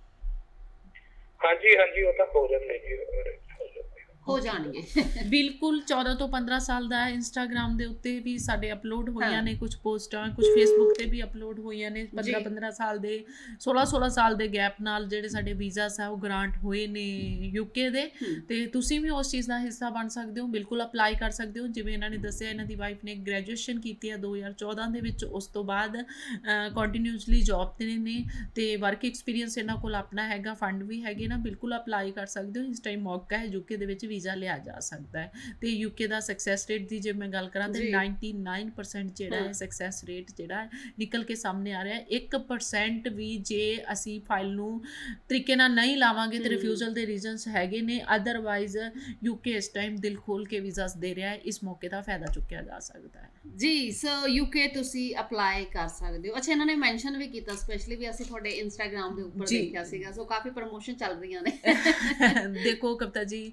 ਹਾਂਜੀ ਹਾਂਜੀ, ਉਹ ਤਾਂ ਹੋ ਜਾਂਦੇ ਜੀ, ਹੋ ਜਾਣਗੇ ਬਿਲਕੁਲ। 14 ਤੋਂ 15 ਸਾਲ ਦਾ ਇੰਸਟਾਗ੍ਰਾਮ ਦੇ ਉੱਤੇ ਵੀ ਸਾਡੇ ਅਪਲੋਡ ਹੋਈਆਂ ਨੇ ਕੁਝ ਪੋਸਟਾਂ, ਕੁਝ ਫੇਸਬੁੱਕ ਤੇ ਵੀ ਅਪਲੋਡ ਹੋਈਆਂ ਨੇ। 15 ਸਾਲ ਦੇ, 16 ਸਾਲ ਦੇ ਗੈਪ ਨਾਲ ਜਿਹੜੇ ਸਾਡੇ ਵੀਜ਼ਾਸ ਆ ਉਹ ਗ੍ਰਾਂਟ ਹੋਏ ਨੇ ਯੂਕੇ ਦੇ, ਤੇ ਤੁਸੀਂ ਵੀ ਉਸ ਚੀਜ਼ ਦਾ ਹਿੱਸਾ ਬਣ ਸਕਦੇ ਹੋ, ਬਿਲਕੁਲ ਅਪਲਾਈ ਕਰ ਸਕਦੇ ਹੋ। ਜਿਵੇਂ ਇਹਨਾਂ ਨੇ ਦੱਸਿਆ, ਇਹਨਾਂ ਦੀ ਵਾਈਫ ਨੇ ਗ੍ਰੈਜੂਏਸ਼ਨ ਕੀਤੀ ਹੈ 2014 ਦੇ ਵਿੱਚ, ਉਸ ਤੋਂ ਬਾਅਦ ਕੰਟੀਨਿਊਸਲੀ ਜੌਬ ਤੇ ਨੇ, ਤੇ ਵਰਕ ਐਕਸਪੀਰੀਅੰਸ ਇਹਨਾਂ ਕੋਲ ਆਪਣਾ ਹੈਗਾ, ਫੰਡ ਵੀ ਹੈਗੇ ਨਾ, ਬਿਲਕੁਲ ਅਪਲਾਈ ਕਰ ਸਕਦੇ ਹੋ। ਇਸ ਟਾਈਮ ਮੌਕਾ ਹੈ, ਯੂਕੇ ਦੇ ਵਿੱਚ ਵੀਜ਼ਾ ਲਿਆ ਜਾ ਸਕਦਾ ਹੈ। ਤੇ ਯੂਕੇ ਦਾ ਸਕਸੈਸ ਰੇਟ ਦੀ ਜੇ ਮੈਂ ਗੱਲ ਕਰਾਂ ਤੇ 99% ਜਿਹੜਾ ਹੈ ਸਕਸੈਸ ਰੇਟ ਜਿਹੜਾ ਨਿਕਲ ਕੇ ਸਾਹਮਣੇ ਆ ਰਿਹਾ ਹੈ। 1% ਵੀ ਜੇ ਅਸੀਂ ਫਾਈਲ ਨੂੰ ਤਰੀਕੇ ਨਾਲ ਨਹੀਂ ਲਾਵਾਂਗੇ ਤੇ ਰਿਫਿਊਜ਼ਲ ਦੇ ਰੀਜ਼ਨਸ ਹੈਗੇ ਨੇ, ਅਦਰਵਾਈਜ਼ ਯੂਕੇ ਇਸ ਟਾਈਮ ਦਿਲ ਖੋਲ ਕੇ ਵੀਜ਼ਾਸ ਦੇ ਰਿਹਾ ਹੈ, ਇਸ ਮੌਕੇ ਦਾ ਫਾਇਦਾ ਚੁੱਕਿਆ ਜਾ ਸਕਦਾ ਹੈ ਜੀ। ਸੋ ਯੂਕੇ ਤੁਸੀਂ ਅਪਲਾਈ ਕਰ ਸਕਦੇ ਹੋ। ਅੱਛਾ, ਇਹਨਾਂ ਨੇ ਮੈਂਸ਼ਨ ਵੀ ਕੀਤਾ ਸਪੈਸ਼ਲੀ ਵੀ ਅਸੀਂ ਤੁਹਾਡੇ ਇੰਸਟਾਗ੍ਰਾਮ ਦੇ ਉੱਪਰ ਦੇਖਿਆ ਸੀਗਾ, ਸੋ ਕਾਫੀ ਪ੍ਰਮੋਸ਼ਨ ਚੱਲ ਰਹੀਆਂ ਨੇ। ਦੇਖੋ ਕਵਿਤਾ ਜੀ, ਕੁਝ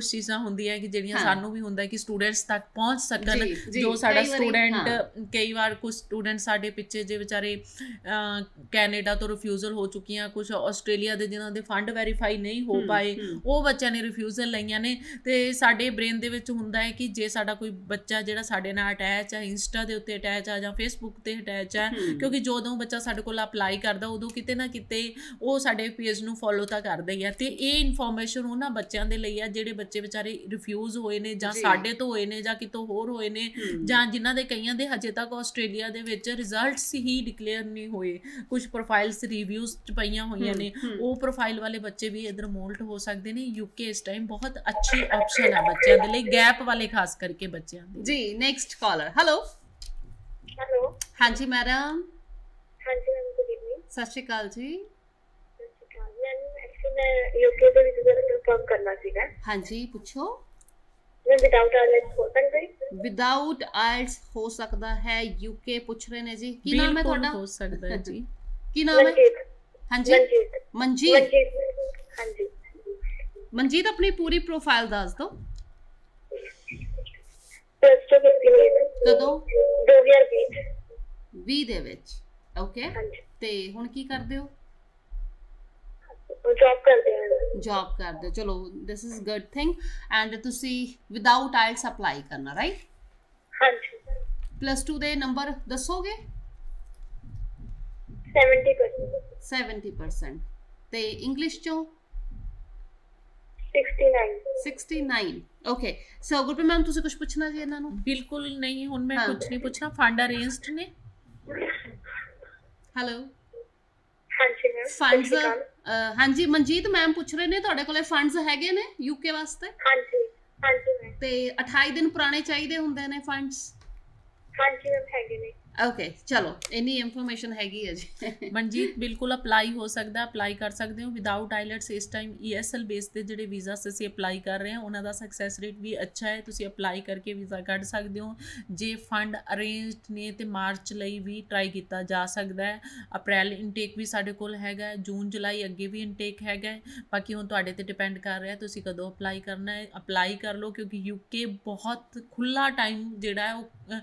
ਚੀਜ਼ਾਂ ਹੁੰਦੀਆਂ ਕਿ ਜਿਹੜੀਆਂ ਹਾਂ। ਸਾਨੂੰ ਵੀ ਹੁੰਦਾ ਕਿ ਸਟੂਡੈਂਟਸ ਤੱਕ ਪਹੁੰਚ ਸਕਣ, ਜੀ, ਜੀ, ਜੋ ਸਾਡਾ ਕਈ ਵਾਰੀ, ਸਟੂਡੈਂਟ ਕਈ ਵਾਰ ਕੁਝ ਸਟੂਡੈਂਟ ਸਾਡੇ ਪਿੱਛੇ ਜੇ ਵਿਚਾਰੇ ਕੈਨੇਡਾ ਤੋਂ ਰਿਫਿਊਜ਼ਲ ਹੋ ਚੁੱਕੀਆਂ, ਕੁਝ ਆਸਟ੍ਰੇਲੀਆ ਦੇ ਜਿਨ੍ਹਾਂ ਦੇ ਫੰਡ ਵੈਰੀਫਾਈ ਨਹੀਂ ਹੋ ਪਾਏ, ਉਹ ਬੱਚਿਆਂ ਨੇ ਰਿਫਿਊਜ਼ਲ ਲਈਆਂ ਨੇ। ਤੇ ਸਾਡੇ ਬ੍ਰੇਨ ਦੇ ਵਿੱਚ ਹੁੰਦਾ ਹੈ ਕਿ ਜੇ ਸਾਡਾ ਕੋਈ ਬੱਚਾ ਜਿਹੜਾ ਸਾਡੇ ਨਾਲ ਅਟੈਚ ਹੈ, ਇੰਸਟਾ ਦੇ ਉੱਤੇ ਅਟੈਚ ਆ ਜਾਂ ਫੇਸਬੁੱਕ ਤੇ ਅਟੈਚ ਹੈ, ਕਿਉਂਕਿ ਜਦੋਂ ਬੱਚਾ ਸਾਡੇ ਕੋਲ ਅਪਲਾਈ ਕਰਦਾ ਉਦੋਂ ਕਿਤੇ ਨਾ ਕਿਤੇ ਉਹ ਸਾਡੇ ਪੇਜ ਨੂੰ ਫੋਲੋ ਤਾਂ ਕਰਦੇ ਹੀ ਆ। ਤੇ ਇਹ ਇਨਫੋਰਮੇਸ਼ਨ ਉਹਨਾਂ ਬੱਚਿਆਂ ਦੇ ਲਈ ਆ ਜਿਹੜੇ ਬੱਚੇ ਵਿਚਾਰੇ ਰਿਫਿਊਜ਼ ਹੋਏ ਨੇ ਜਾਂ ਸਾਡੇ ਤੋਂ ਹੋਏ ਨੇ ਜਾਂ ਕਿਤੋਂ ਹੋਰ ਹੋਏ ਨੇ, ਜਾਂ ਜਿਨ੍ਹਾਂ ਦੇ ਕਈਆਂ ਦੇ ਹਜੇ ਤੱਕ ਆਸਟ੍ਰੇਲੀਆ ਦੇ ਵਿੱਚ ਰਿਜ਼ਲਟਸ ਹੀ ਡਿਕਲੇਅਰ ਨਹੀਂ ਹੋਏ, ਕੁਝ ਪ੍ਰੋਫਾਈਲਸ ਰਿਵਿਊਜ਼ 'ਚ ਪਈਆਂ ਹੋਈਆਂ ਨੇ, ਉਹ ਪ੍ਰੋਫਾਈਲ ਵਾਲੇ ਬੱਚੇ ਵੀ ਇਧਰ ਮੋਲਟ ਹੋ ਸਕਦੇ ਨੇ। ਯੂਕੇ ਇਸ ਟਾਈਮ ਬਹੁਤ ਅੱਛੀ ਆਪਸ਼ਨ ਹੈ ਬੱਚਿਆਂ ਦੇ ਲਈ, ਗੈਪ ਵਾਲੇ ਖਾਸ ਕਰਕੇ ਬੱਚਿਆਂ ਦੇ। ਜੀ ਨੈਕਸਟ ਕਾਲਰ। ਹੈਲੋ ਹੈਲੋ, ਹਾਂਜੀ ਮੈਡਮ, ਹਾਂਜੀ ਮੈਮ, ਗੁੱਡ ਇਵਨਿੰਗ। ਸਤਿ ਸ਼੍ਰੀ ਅਕਾਲ ਜੀ। ਸਤਿ ਸ਼੍ਰੀ ਅਕਾਲ ਮੈਮ, ਐਕਚੁਅਲੀ ਮੈਂ ਯੂਕੇ ਦੇ ਵਿੱਚ ਜਰਾ ਕਨਫਰਮ ਕਰਨਾ ਸੀਗਾ। ਹਾਂਜੀ ਪੁੱਛੋ। ਮੈਂ ਵਿਦਆਊਟ ਆਈਲੈਟਸ ਹੋ ਸਕਦਾ ਹੈ? ਵਿਦਆਊਟ ਆਇਲਸ ਹੋ ਸਕਦਾ ਹੈ, ਯੂਕੇ ਪੁੱਛ ਰਹੇ ਨੇ ਜੀ। ਕੀ ਨਾਮ ਹੈ ਬਿਲਕੁਲ ਤੁਹਾਡਾ? ਹੋ ਸਕਦਾ ਹੈ ਜੀ। ਕੀ ਨਾਮ ਹੈ? ਮਨਜੀਤ। ਹਾਂਜੀ ਮਨਜੀਤ। ਮਨਜੀਤ। ਮਨਜੀਤ, ਹਾਂਜੀ। ਮਨਜੀਤ ਆਪਣੀ ਪੂਰੀ ਪ੍ਰੋਫਾਈਲ ਦੱਸ ਦਿਓ। ਪਲੱਸ 2 ਕੀਤੀ ਹੋਈ ਹੈ। ਕਦੋਂ? 2020। 20 ਦੇ ਵਿੱਚ। ਓਕੇ। ਹਾਂਜੀ। ਤੇ ਹੁਣ ਕੀ ਕਰਦੇ ਹੋ? ਜੌਬ ਕਰਦੇ ਹਾਂ। ਜੌਬ ਕਰਦੇ ਹੋ, ਚਲੋ this is good thing. And ਤੁਸੀਂ ਵਿਦਆਊਟ ਆਇਲਸ ਅਪਲਾਈ ਕਰਨਾ, ਰਾਈਟ? ਹਾਂਜੀ। ਪਲੱਸ 2 ਦੇ ਨੰਬਰ ਦੱਸੋਗੇ? 70%। 70%। ਤੇ ਇੰਗਲਿਸ਼ ਚੋਂ? 69। 69। ਓਕੇ। ਸੋ ਗੁਰਪ੍ਰੀਤ ਮੈਮ ਤੁਸੀਂ ਕੁਝ ਪੁੱਛਣਾ ਜੀ ਇਹਨਾਂ ਨੂੰ? ਬਿਲਕੁਲ ਨਹੀਂ, ਹੁਣ ਮੈਂ ਹਾਂ। ਕੁਝ ਨਹੀਂ ਪੁੱਛਣਾ। ਫੰਡ ਅਰੇਂਜਡ ਨੇ? ਹੈਲੋ ਹਾਂਜੀ ਮੈਮ। ਫੰਡਸ? ਹਾਂਜੀ ਮਨਜੀਤ ਮੈਮ ਪੁੱਛ ਰਹੇ ਨੇ ਤੁਹਾਡੇ ਕੋਲੇ ਫੰਡਸ ਹੈਗੇ ਨੇ ਯੂਕੇ ਵਾਸਤੇ? ਹਾਂਜੀ। ਹਾਂਜੀ ਮੈਮ। ਤੇ 28 ਦਿਨ ਪੁਰਾਣੇ ਚਾਹੀਦੇ ਹੁੰਦੇ ਨੇ ਫੰਡਸ? ਹਾਂਜੀ ਮੈਮ, ਹੈਗੇ ਨੇ। ਓਕੇ ਚਲੋ ਇੰਨੀ ਇਨਫੋਰਮੇਸ਼ਨ ਹੈਗੀ ਹੈ ਜੀ। ਮਨਜੀਤ ਬਿਲਕੁਲ ਅਪਲਾਈ ਹੋ ਸਕਦਾ, ਅਪਲਾਈ ਕਰ ਸਕਦੇ ਹੋ ਵਿਦਆਊਟ ਆਈਲੈਟਸ। ਇਸ ਟਾਈਮ ESL ਬੇਸ ਤੇ ਜਿਹੜੇ ਵੀਜ਼ਾਸ ਅਸੀਂ ਅਪਲਾਈ ਕਰ ਰਹੇ ਹਾਂ ਉਹਨਾਂ ਦਾ ਸਕਸੈਸ ਰੇਟ ਵੀ ਅੱਛਾ ਹੈ, ਤੁਸੀਂ ਅਪਲਾਈ ਕਰਕੇ ਵੀਜ਼ਾ ਕੱਢ ਸਕਦੇ ਹੋ। ਜੇ ਫੰਡ ਅਰੇਂਜਡ ਨੇ ਤੇ ਮਾਰਚ ਲਈ ਵੀ ਟਰਾਈ ਕੀਤਾ ਜਾ ਸਕਦਾ ਹੈ। ਅਪ੍ਰੈਲ ਇਨਟੇਕ ਵੀ ਸਾਡੇ ਕੋਲ ਹੈਗਾ, ਜੂਨ ਜੁਲਾਈ ਅੱਗੇ ਵੀ ਇਨਟੇਕ ਹੈਗਾ। ਬਾਕੀ ਹੁਣ ਤੁਹਾਡੇ ਤੇ ਡਿਪੈਂਡ ਕਰ ਰਿਹਾ ਤੁਸੀਂ ਕਦੋਂ ਅਪਲਾਈ ਕਰਨਾ ਹੈ। ਅਪਲਾਈ ਕਰ ਲਓ ਕਿਉਂਕਿ ਯੂਕੇ ਬਹੁਤ ਖੁੱਲਾ ਟਾਈਮ ਜਿਹੜਾ ਹੈ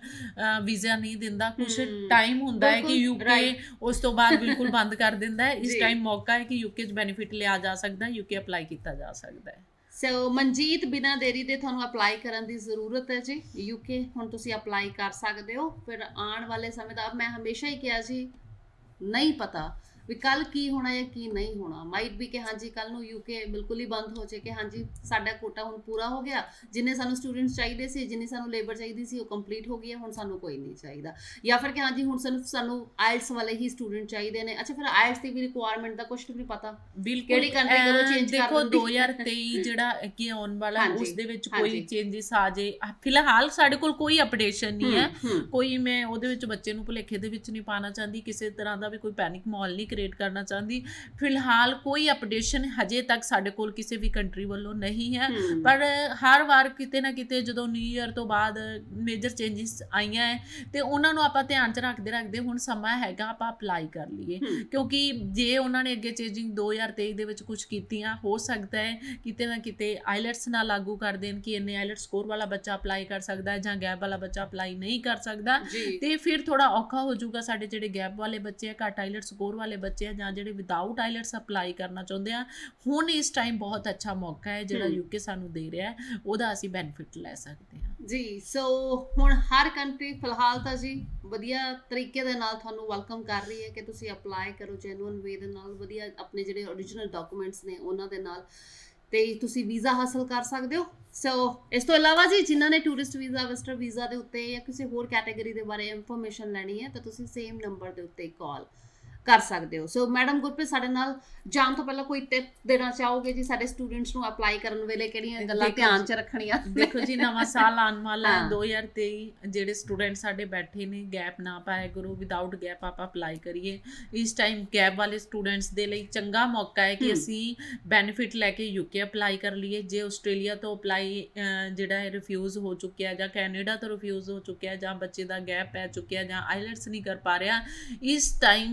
ਉਹ ਵੀਜ਼ਾ ਨਹੀਂ ਦਿੰਦਾ। ਕੁਛ ਟਾਈਮ ਹੁੰਦਾ ਹੈ ਕਿ ਯੂਕੇ ਉਸ ਤੋਂ ਬਾਅਦ ਬਿਲਕੁਲ ਬੰਦ ਕਰ ਦਿੰਦਾ ਹੈ। ਇਸ ਟਾਈਮ ਮੌਕਾ ਹੈ ਕਿ ਯੂਕੇ 'ਚ ਬੈਨੀਫਿਟ ਲਿਆ ਜਾ ਸਕਦਾ ਹੈ, ਯੂਕੇ ਅਪਲਾਈ ਕੀਤਾ ਜਾ ਸਕਦਾ ਹੈ। ਸੋ ਮਨਜੀਤ ਬਿਨਾਂ ਦੇਰੀ ਦੇ ਤੁਹਾਨੂੰ ਅਪਲਾਈ ਕਰਨ ਦੀ ਜ਼ਰੂਰਤ ਹੈ ਜੀ ਯੂਕੇ। ਹੁਣ ਤੁਸੀਂ ਅਪਲਾਈ ਕਰ ਸਕਦੇ ਹੋ। ਫਿਰ ਆਉਣ ਵਾਲੇ ਸਮੇਂ ਦਾ ਮੈਂ ਹਮੇਸ਼ਾ ਹੀ ਕਿਹਾ ਜੀ, ਨਹੀਂ ਪਤਾ ਵੀ ਕੱਲ ਕੀ ਹੋਣਾ ਹੈ ਕੀ ਨਹੀਂ ਹੋਣਾ। ਮਾਈਟ ਵੀ ਕਿ ਹਾਂਜੀ ਕੱਲ ਨੂੰ ਯੂਕੇ ਬਿਲਕੁਲ ਹੀ ਬੰਦ ਹੋ ਜਾਏ ਕਿ ਹਾਂਜੀ ਸਾਡਾ ਕੋਟਾ ਹੁਣ ਪੂਰਾ ਹੋ ਗਿਆ, ਜਿੰਨੇ ਸਾਨੂੰ ਸਟੂਡੈਂਟਸ ਚਾਹੀਦੇ ਸੀ, ਜਿੰਨੀ ਸਾਨੂੰ ਲੇਬਰ ਚਾਹੀਦੀ ਸੀ ਉਹ ਕੰਪਲੀਟ ਹੋ ਗਈ ਹੈ, ਹੁਣ ਸਾਨੂੰ ਕੋਈ ਨਹੀਂ ਚਾਹੀਦਾ। ਜਾਂ ਫਿਰ ਕਿ ਹਾਂਜੀ ਹੁਣ ਸਾਨੂੰ ਆਇਲਸ ਵਾਲੇ ਹੀ ਸਟੂਡੈਂਟ ਚਾਹੀਦੇ ਨੇ। ਅੱਛਾ ਫਿਰ ਆਇਲਸ ਦੀ ਵੀ ਰਿਕੁਆਇਰਮੈਂਟ ਦਾ ਕੁਝ ਵੀ ਨਹੀਂ ਪਤਾ ਬਿਲਕੁਲ। ਕਿਹੜੀ ਕੰਟਰੀ ਕਦੋਂ ਚੇਂਜ ਕਰ ਦੇਖੋ ਦਿੰਦੀ। 2023 ਜਿਹੜਾ ਅੱਗੇ ਆਉਣ ਵਾਲਾ ਹਾਂਜੀ, ਉਸ ਦੇ ਵਿੱਚ ਹਾਂਜੀ। ਕੋਈ ਚੇਂਜਸ ਆ ਜੇ। ਫਿਲਹਾਲ ਸਾਡੇ ਕੋਲ ਕੋਈ ਅਪਡੇਸ਼ਨ ਨਹੀਂ ਹੈ, ਕੋਈ ਮੈਂ ਉਹਦੇ ਵਿੱਚ ਬੱਚੇ ਨੂੰ ਭੁਲੇਖੇ ਦੇ ਵਿੱਚ ਨਹੀਂ ਪਾਉਣਾ ਚਾਹੁੰਦੀ, ਕਿਸੇ ਤਰ੍ਹਾਂ ਦਾ ਵੀ ਕੋਈ ਪੈਨਿਕ ਮਾਹੌਲ ਨਹੀਂ ਕ੍ਰੀਏਟ ਕਰਨਾ ਚਾਹੁੰਦੀ। ਫਿਲਹਾਲ ਕੋਈ ਅਪਡੇਸ਼ਨ ਹਜੇ ਤੱਕ ਸਾਡੇ ਕੋਲ ਕਿਸੇ ਵੀ ਕੰਟਰੀ ਵੱਲੋਂ ਨਹੀਂ ਹੈ। ਪਰ ਹਰ ਵਾਰ ਕਿਤੇ ਨਾ ਕਿਤੇ ਜਦੋਂ ਨਿਊ ਈਅਰ ਤੋਂ ਬਾਅਦ ਮੇਜਰ ਚੇਂਜਸ ਆਈਆਂ ਹੈ ਤੇ ਉਹਨਾਂ ਨੂੰ ਆਪਾਂ ਧਿਆਨ 'ਚ ਰੱਖਦੇ ਹੁਣ ਸਮਾਂ ਹੈਗਾ ਆਪਾਂ ਅਪਲਾਈ ਕਰ ਲਈਏ। ਕਿਉਂਕਿ ਜੇ ਉਹਨਾਂ ਨੇ ਅੱਗੇ ਚੇਂਜਿੰਗ 2023 ਦੇ ਵਿੱਚ ਕੁਝ ਕੀਤੀਆਂ, ਹੋ ਸਕਦਾ ਹੈ ਕਿਤੇ ਨਾ ਕਿਤੇ ਆਈਲੈਟਸ ਨਾਲ ਲਾਗੂ ਕਰ ਦੇਣ ਕਿ ਇੰਨੇ ਆਈਲੈਟਸ ਸਕੋਰ ਵਾਲਾ ਬੱਚਾ ਅਪਲਾਈ ਕਰ ਸਕਦਾ ਹੈ ਜਾਂ ਗੈਪ ਵਾਲਾ ਬੱਚਾ ਅਪਲਾਈ ਨਹੀਂ ਕਰ ਸਕਦਾ। ਤੇ ਫਿਰ ਥੋੜਾ ਔਖਾ ਹੋ ਜਾਊਗਾ ਸਾਡੇ ਜਿਹੜੇ ਗੈਪ ਵਾਲੇ ਬੱਚੇ ਆ, ਘੱਟ ਆਈਲੈਟ ਸਕੋਰ ਵਾਲੇ ਬੱਚੇ ਆ ਜਾਂ ਜਿਹੜੇ ਵਿਦਆਊਟ ਆਈਲੈਟਸ ਅਪਲਾਈ ਕਰਨਾ ਚਾਹੁੰਦੇ ਆ। ਹੁਣ ਇਸ ਟਾਈਮ ਬਹੁਤ ਅੱਛਾ ਮੌਕਾ ਹੈ ਜਿਹੜਾ ਯੂਕੇ ਸਾਨੂੰ ਦੇ ਰਿਹਾ ਹੈ, ਉਹਦਾ ਅਸੀਂ ਬੈਨੀਫਿਟ ਲੈ ਸਕਦੇ ਹਾਂ ਜੀ। ਸੋ ਹੁਣ ਹਰ ਕੰਟਰੀ ਫਿਲਹਾਲ ਤਾਂ ਜੀ ਵਧੀਆ ਤਰੀਕੇ ਦੇ ਨਾਲ ਤੁਹਾਨੂੰ ਵੈਲਕਮ ਕਰ ਰਹੀ ਹੈ ਕਿ ਤੁਸੀਂ ਅਪਲਾਈ ਕਰੋ ਜੈਨੂਅਨ ਵੇ ਦੇ ਨਾਲ, ਵਧੀਆ ਆਪਣੇ ਜਿਹੜੇ ਓਰੀਜਨਲ ਡਾਕੂਮੈਂਟਸ ਨੇ ਉਹਨਾਂ ਦੇ ਨਾਲ, ਤੇ ਤੁਸੀਂ ਵੀਜ਼ਾ ਹਾਸਲ ਕਰ ਸਕਦੇ ਹੋ। ਸੋ ਇਸ ਤੋਂ ਇਲਾਵਾ ਜੀ ਜਿਨ੍ਹਾਂ ਨੇ ਟੂਰਿਸਟ ਵੀਜ਼ਾ, ਵਿਜ਼ਟਰ ਵੀਜ਼ਾ ਦੇ ਉੱਤੇ ਜਾਂ ਕਿਸੇ ਹੋਰ ਕੈਟਾਗਰੀ ਦੇ ਬਾਰੇ ਇਨਫੋਰਮੇਸ਼ਨ ਲੈਣੀ ਹੈ ਤਾਂ ਤੁਸੀਂ ਸੇਮ ਨੰਬਰ ਦੇ ਉੱਤੇ ਕਾਲ ਕਰ ਸਕਦੇ ਹੋ। ਸੋ ਮੈਡਮ ਗੁਰਪ੍ਰੀਤ ਸਾਡੇ ਨਾਲ ਜਾਣ ਤੋਂ ਪਹਿਲਾਂ ਕੋਈ ਟਿਪ ਦੇਣਾ ਚਾਹੋਗੇ ਜੀ ਸਾਡੇ ਸਟੂਡੈਂਟਸ ਨੂੰ ਅਪਲਾਈ ਕਰਨ ਵੇਲੇ ਕਿਹੜੀਆਂ ਗੱਲਾਂ ਧਿਆਨ 'ਚ ਰੱਖਣੀਆਂ? ਦੇਖੋ ਜੀ ਨਵਾਂ ਸਾਲ ਆਉਣ ਵਾਲਾ ਹੈ 2023, ਜਿਹੜੇ ਸਟੂਡੈਂਟ ਸਾਡੇ ਬੈਠੇ ਨੇ ਗੈਪ ਨਾ ਪਾਇਆ ਕਰੋ, ਵਿਦਆਊਟ ਗੈਪ ਆਪਾਂ ਅਪਲਾਈ ਕਰੀਏ। ਇਸ ਟਾਈਮ ਗੈਪ ਵਾਲੇ ਸਟੂਡੈਂਟਸ ਦੇ ਲਈ ਚੰਗਾ ਮੌਕਾ ਹੈ ਕਿ ਅਸੀਂ ਬੈਨੀਫਿਟ ਲੈ ਕੇ ਯੂਕੇ ਅਪਲਾਈ ਕਰ ਲਈਏ। ਜੇ ਆਸਟ੍ਰੇਲੀਆ ਤੋਂ ਅਪਲਾਈ ਜਿਹੜਾ ਹੈ ਰਿਫਿਊਜ਼ ਹੋ ਚੁੱਕਿਆ ਜਾਂ ਕੈਨੇਡਾ ਤੋਂ ਰਿਫਿਊਜ਼ ਹੋ ਚੁੱਕਿਆ ਜਾਂ ਬੱਚੇ ਦਾ ਗੈਪ ਪੈ ਚੁੱਕਿਆ ਜਾਂ ਆਈਲੈਟਸ ਨਹੀਂ ਕਰ ਪਾ ਰਿਹਾ, ਇਸ ਟਾਈਮ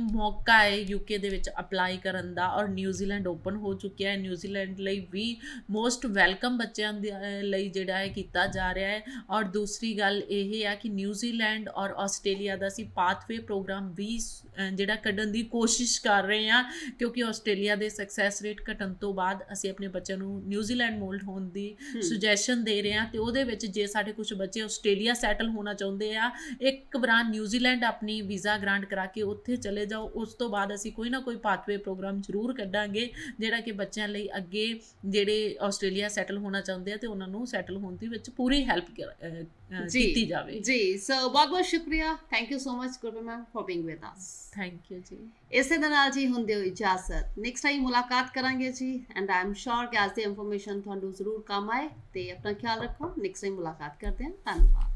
ਮੌਕਾ ਹੈ ਯੂਕੇ ਦੇ ਵਿੱਚ ਅਪਲਾਈ ਕਰਨ ਦਾ, ਔਰ ਨਿਊਜ਼ੀਲੈਂਡ ਓਪਨ ਹੋ ਚੁੱਕਿਆ ਹੈ। ਨਿਊਜ਼ੀਲੈਂਡ ਲਈ ਵੀ ਮੋਸਟ ਵੈਲਕਮ ਬੱਚਿਆਂ ਦੇ ਲਈ ਜਿਹੜਾ ਹੈ ਕੀਤਾ ਜਾ ਰਿਹਾ ਹੈ। ਔਰ ਦੂਸਰੀ ਗੱਲ ਇਹ ਆ ਕਿ ਨਿਊਜ਼ੀਲੈਂਡ ਔਰ ਆਸਟ੍ਰੇਲੀਆ ਦਾ ਅਸੀਂ ਪਾਥਵੇ ਪ੍ਰੋਗਰਾਮ ਵੀ ਜਿਹੜਾ ਕੱਢਣ ਦੀ ਕੋਸ਼ਿਸ਼ ਕਰ ਰਹੇ ਹਾਂ, ਕਿਉਂਕਿ ਆਸਟ੍ਰੇਲੀਆ ਦੇ ਸਕਸੈਸ ਰੇਟ ਘਟਣ ਤੋਂ ਬਾਅਦ ਅਸੀਂ ਆਪਣੇ ਬੱਚਿਆਂ ਨੂੰ ਨਿਊਜ਼ੀਲੈਂਡ ਮੋਲਡ ਹੋਣ ਦੀ ਸੁਜੈਸ਼ਨ ਦੇ ਰਹੇ ਹਾਂ। ਤੇ ਉਹਦੇ ਵਿੱਚ ਜੇ ਸਾਡੇ ਕੁਝ ਬੱਚੇ ਆਸਟ੍ਰੇਲੀਆ ਸੈਟਲ ਹੋਣਾ ਚਾਹੁੰਦੇ ਆ, ਇੱਕ ਵਾਰ ਨਿਊਜ਼ੀਲੈਂਡ ਆਪਣੀ ਵੀਜ਼ਾ ਗ੍ਰਾਂਟ ਕਰਾ ਕੇ ਉੱਥੇ ਚਲੇ ਜਾਓ, ਉਸ ਤੋਂ ਬਾਅਦ ਅਸੀਂ ਕੋਈ ਨਾ ਕੋਈ ਪਾਥਵੇ ਪ੍ਰੋਗਰਾਮ ਜ਼ਰੂਰ ਕੱਢਾਂਗੇ ਜਿਹੜਾ ਕਿ ਬੱਚਿਆਂ ਲਈ ਅੱਗੇ ਜਿਹੜੇ ਆਸਟ੍ਰੇਲੀਆ ਸੈਟਲ ਹੋਣਾ ਚਾਹੁੰਦੇ ਆ ਤੇ ਉਹਨਾਂ ਨੂੰ ਸੈਟਲ ਹੋਣ ਦੀ ਵਿੱਚ ਪੂਰੀ ਹੈਲਪ ਕੀਤੀ ਜਾਵੇ ਜੀ। ਸੋ ਬਹੁਤ ਬਹੁਤ ਸ਼ੁਕਰੀਆ, thank you so much Gurpreet ma'am for being with us. Thank you ਜੀ। ਇਸੇ ਦੇ ਨਾਲ ਜੀ ਹੁੰਦੇ ਹੋ ਇਜਾਜ਼ਤ, ਨੈਕਸਟ ਟਾਈਮ ਮੁਲਾਕਾਤ ਕਰਾਂਗੇ ਜੀ। ਐਂਡ ਆਈ ਐਮ ਸ਼ੋਰ ਕਿ ਅੱਜ ਦੀ ਇਨਫੋਰਮੇਸ਼ਨ ਤੁਹਾਨੂੰ ਜ਼ਰੂਰ ਕੰਮ ਆਏ, ਤੇ ਆਪਣਾ ਖਿਆਲ ਰੱਖੋ। ਨੈਕਸਟ ਟਾਈਮ ਮੁਲਾਕਾਤ ਕਰਦੇ ਹਾਂ। ਧੰਨਵਾਦ।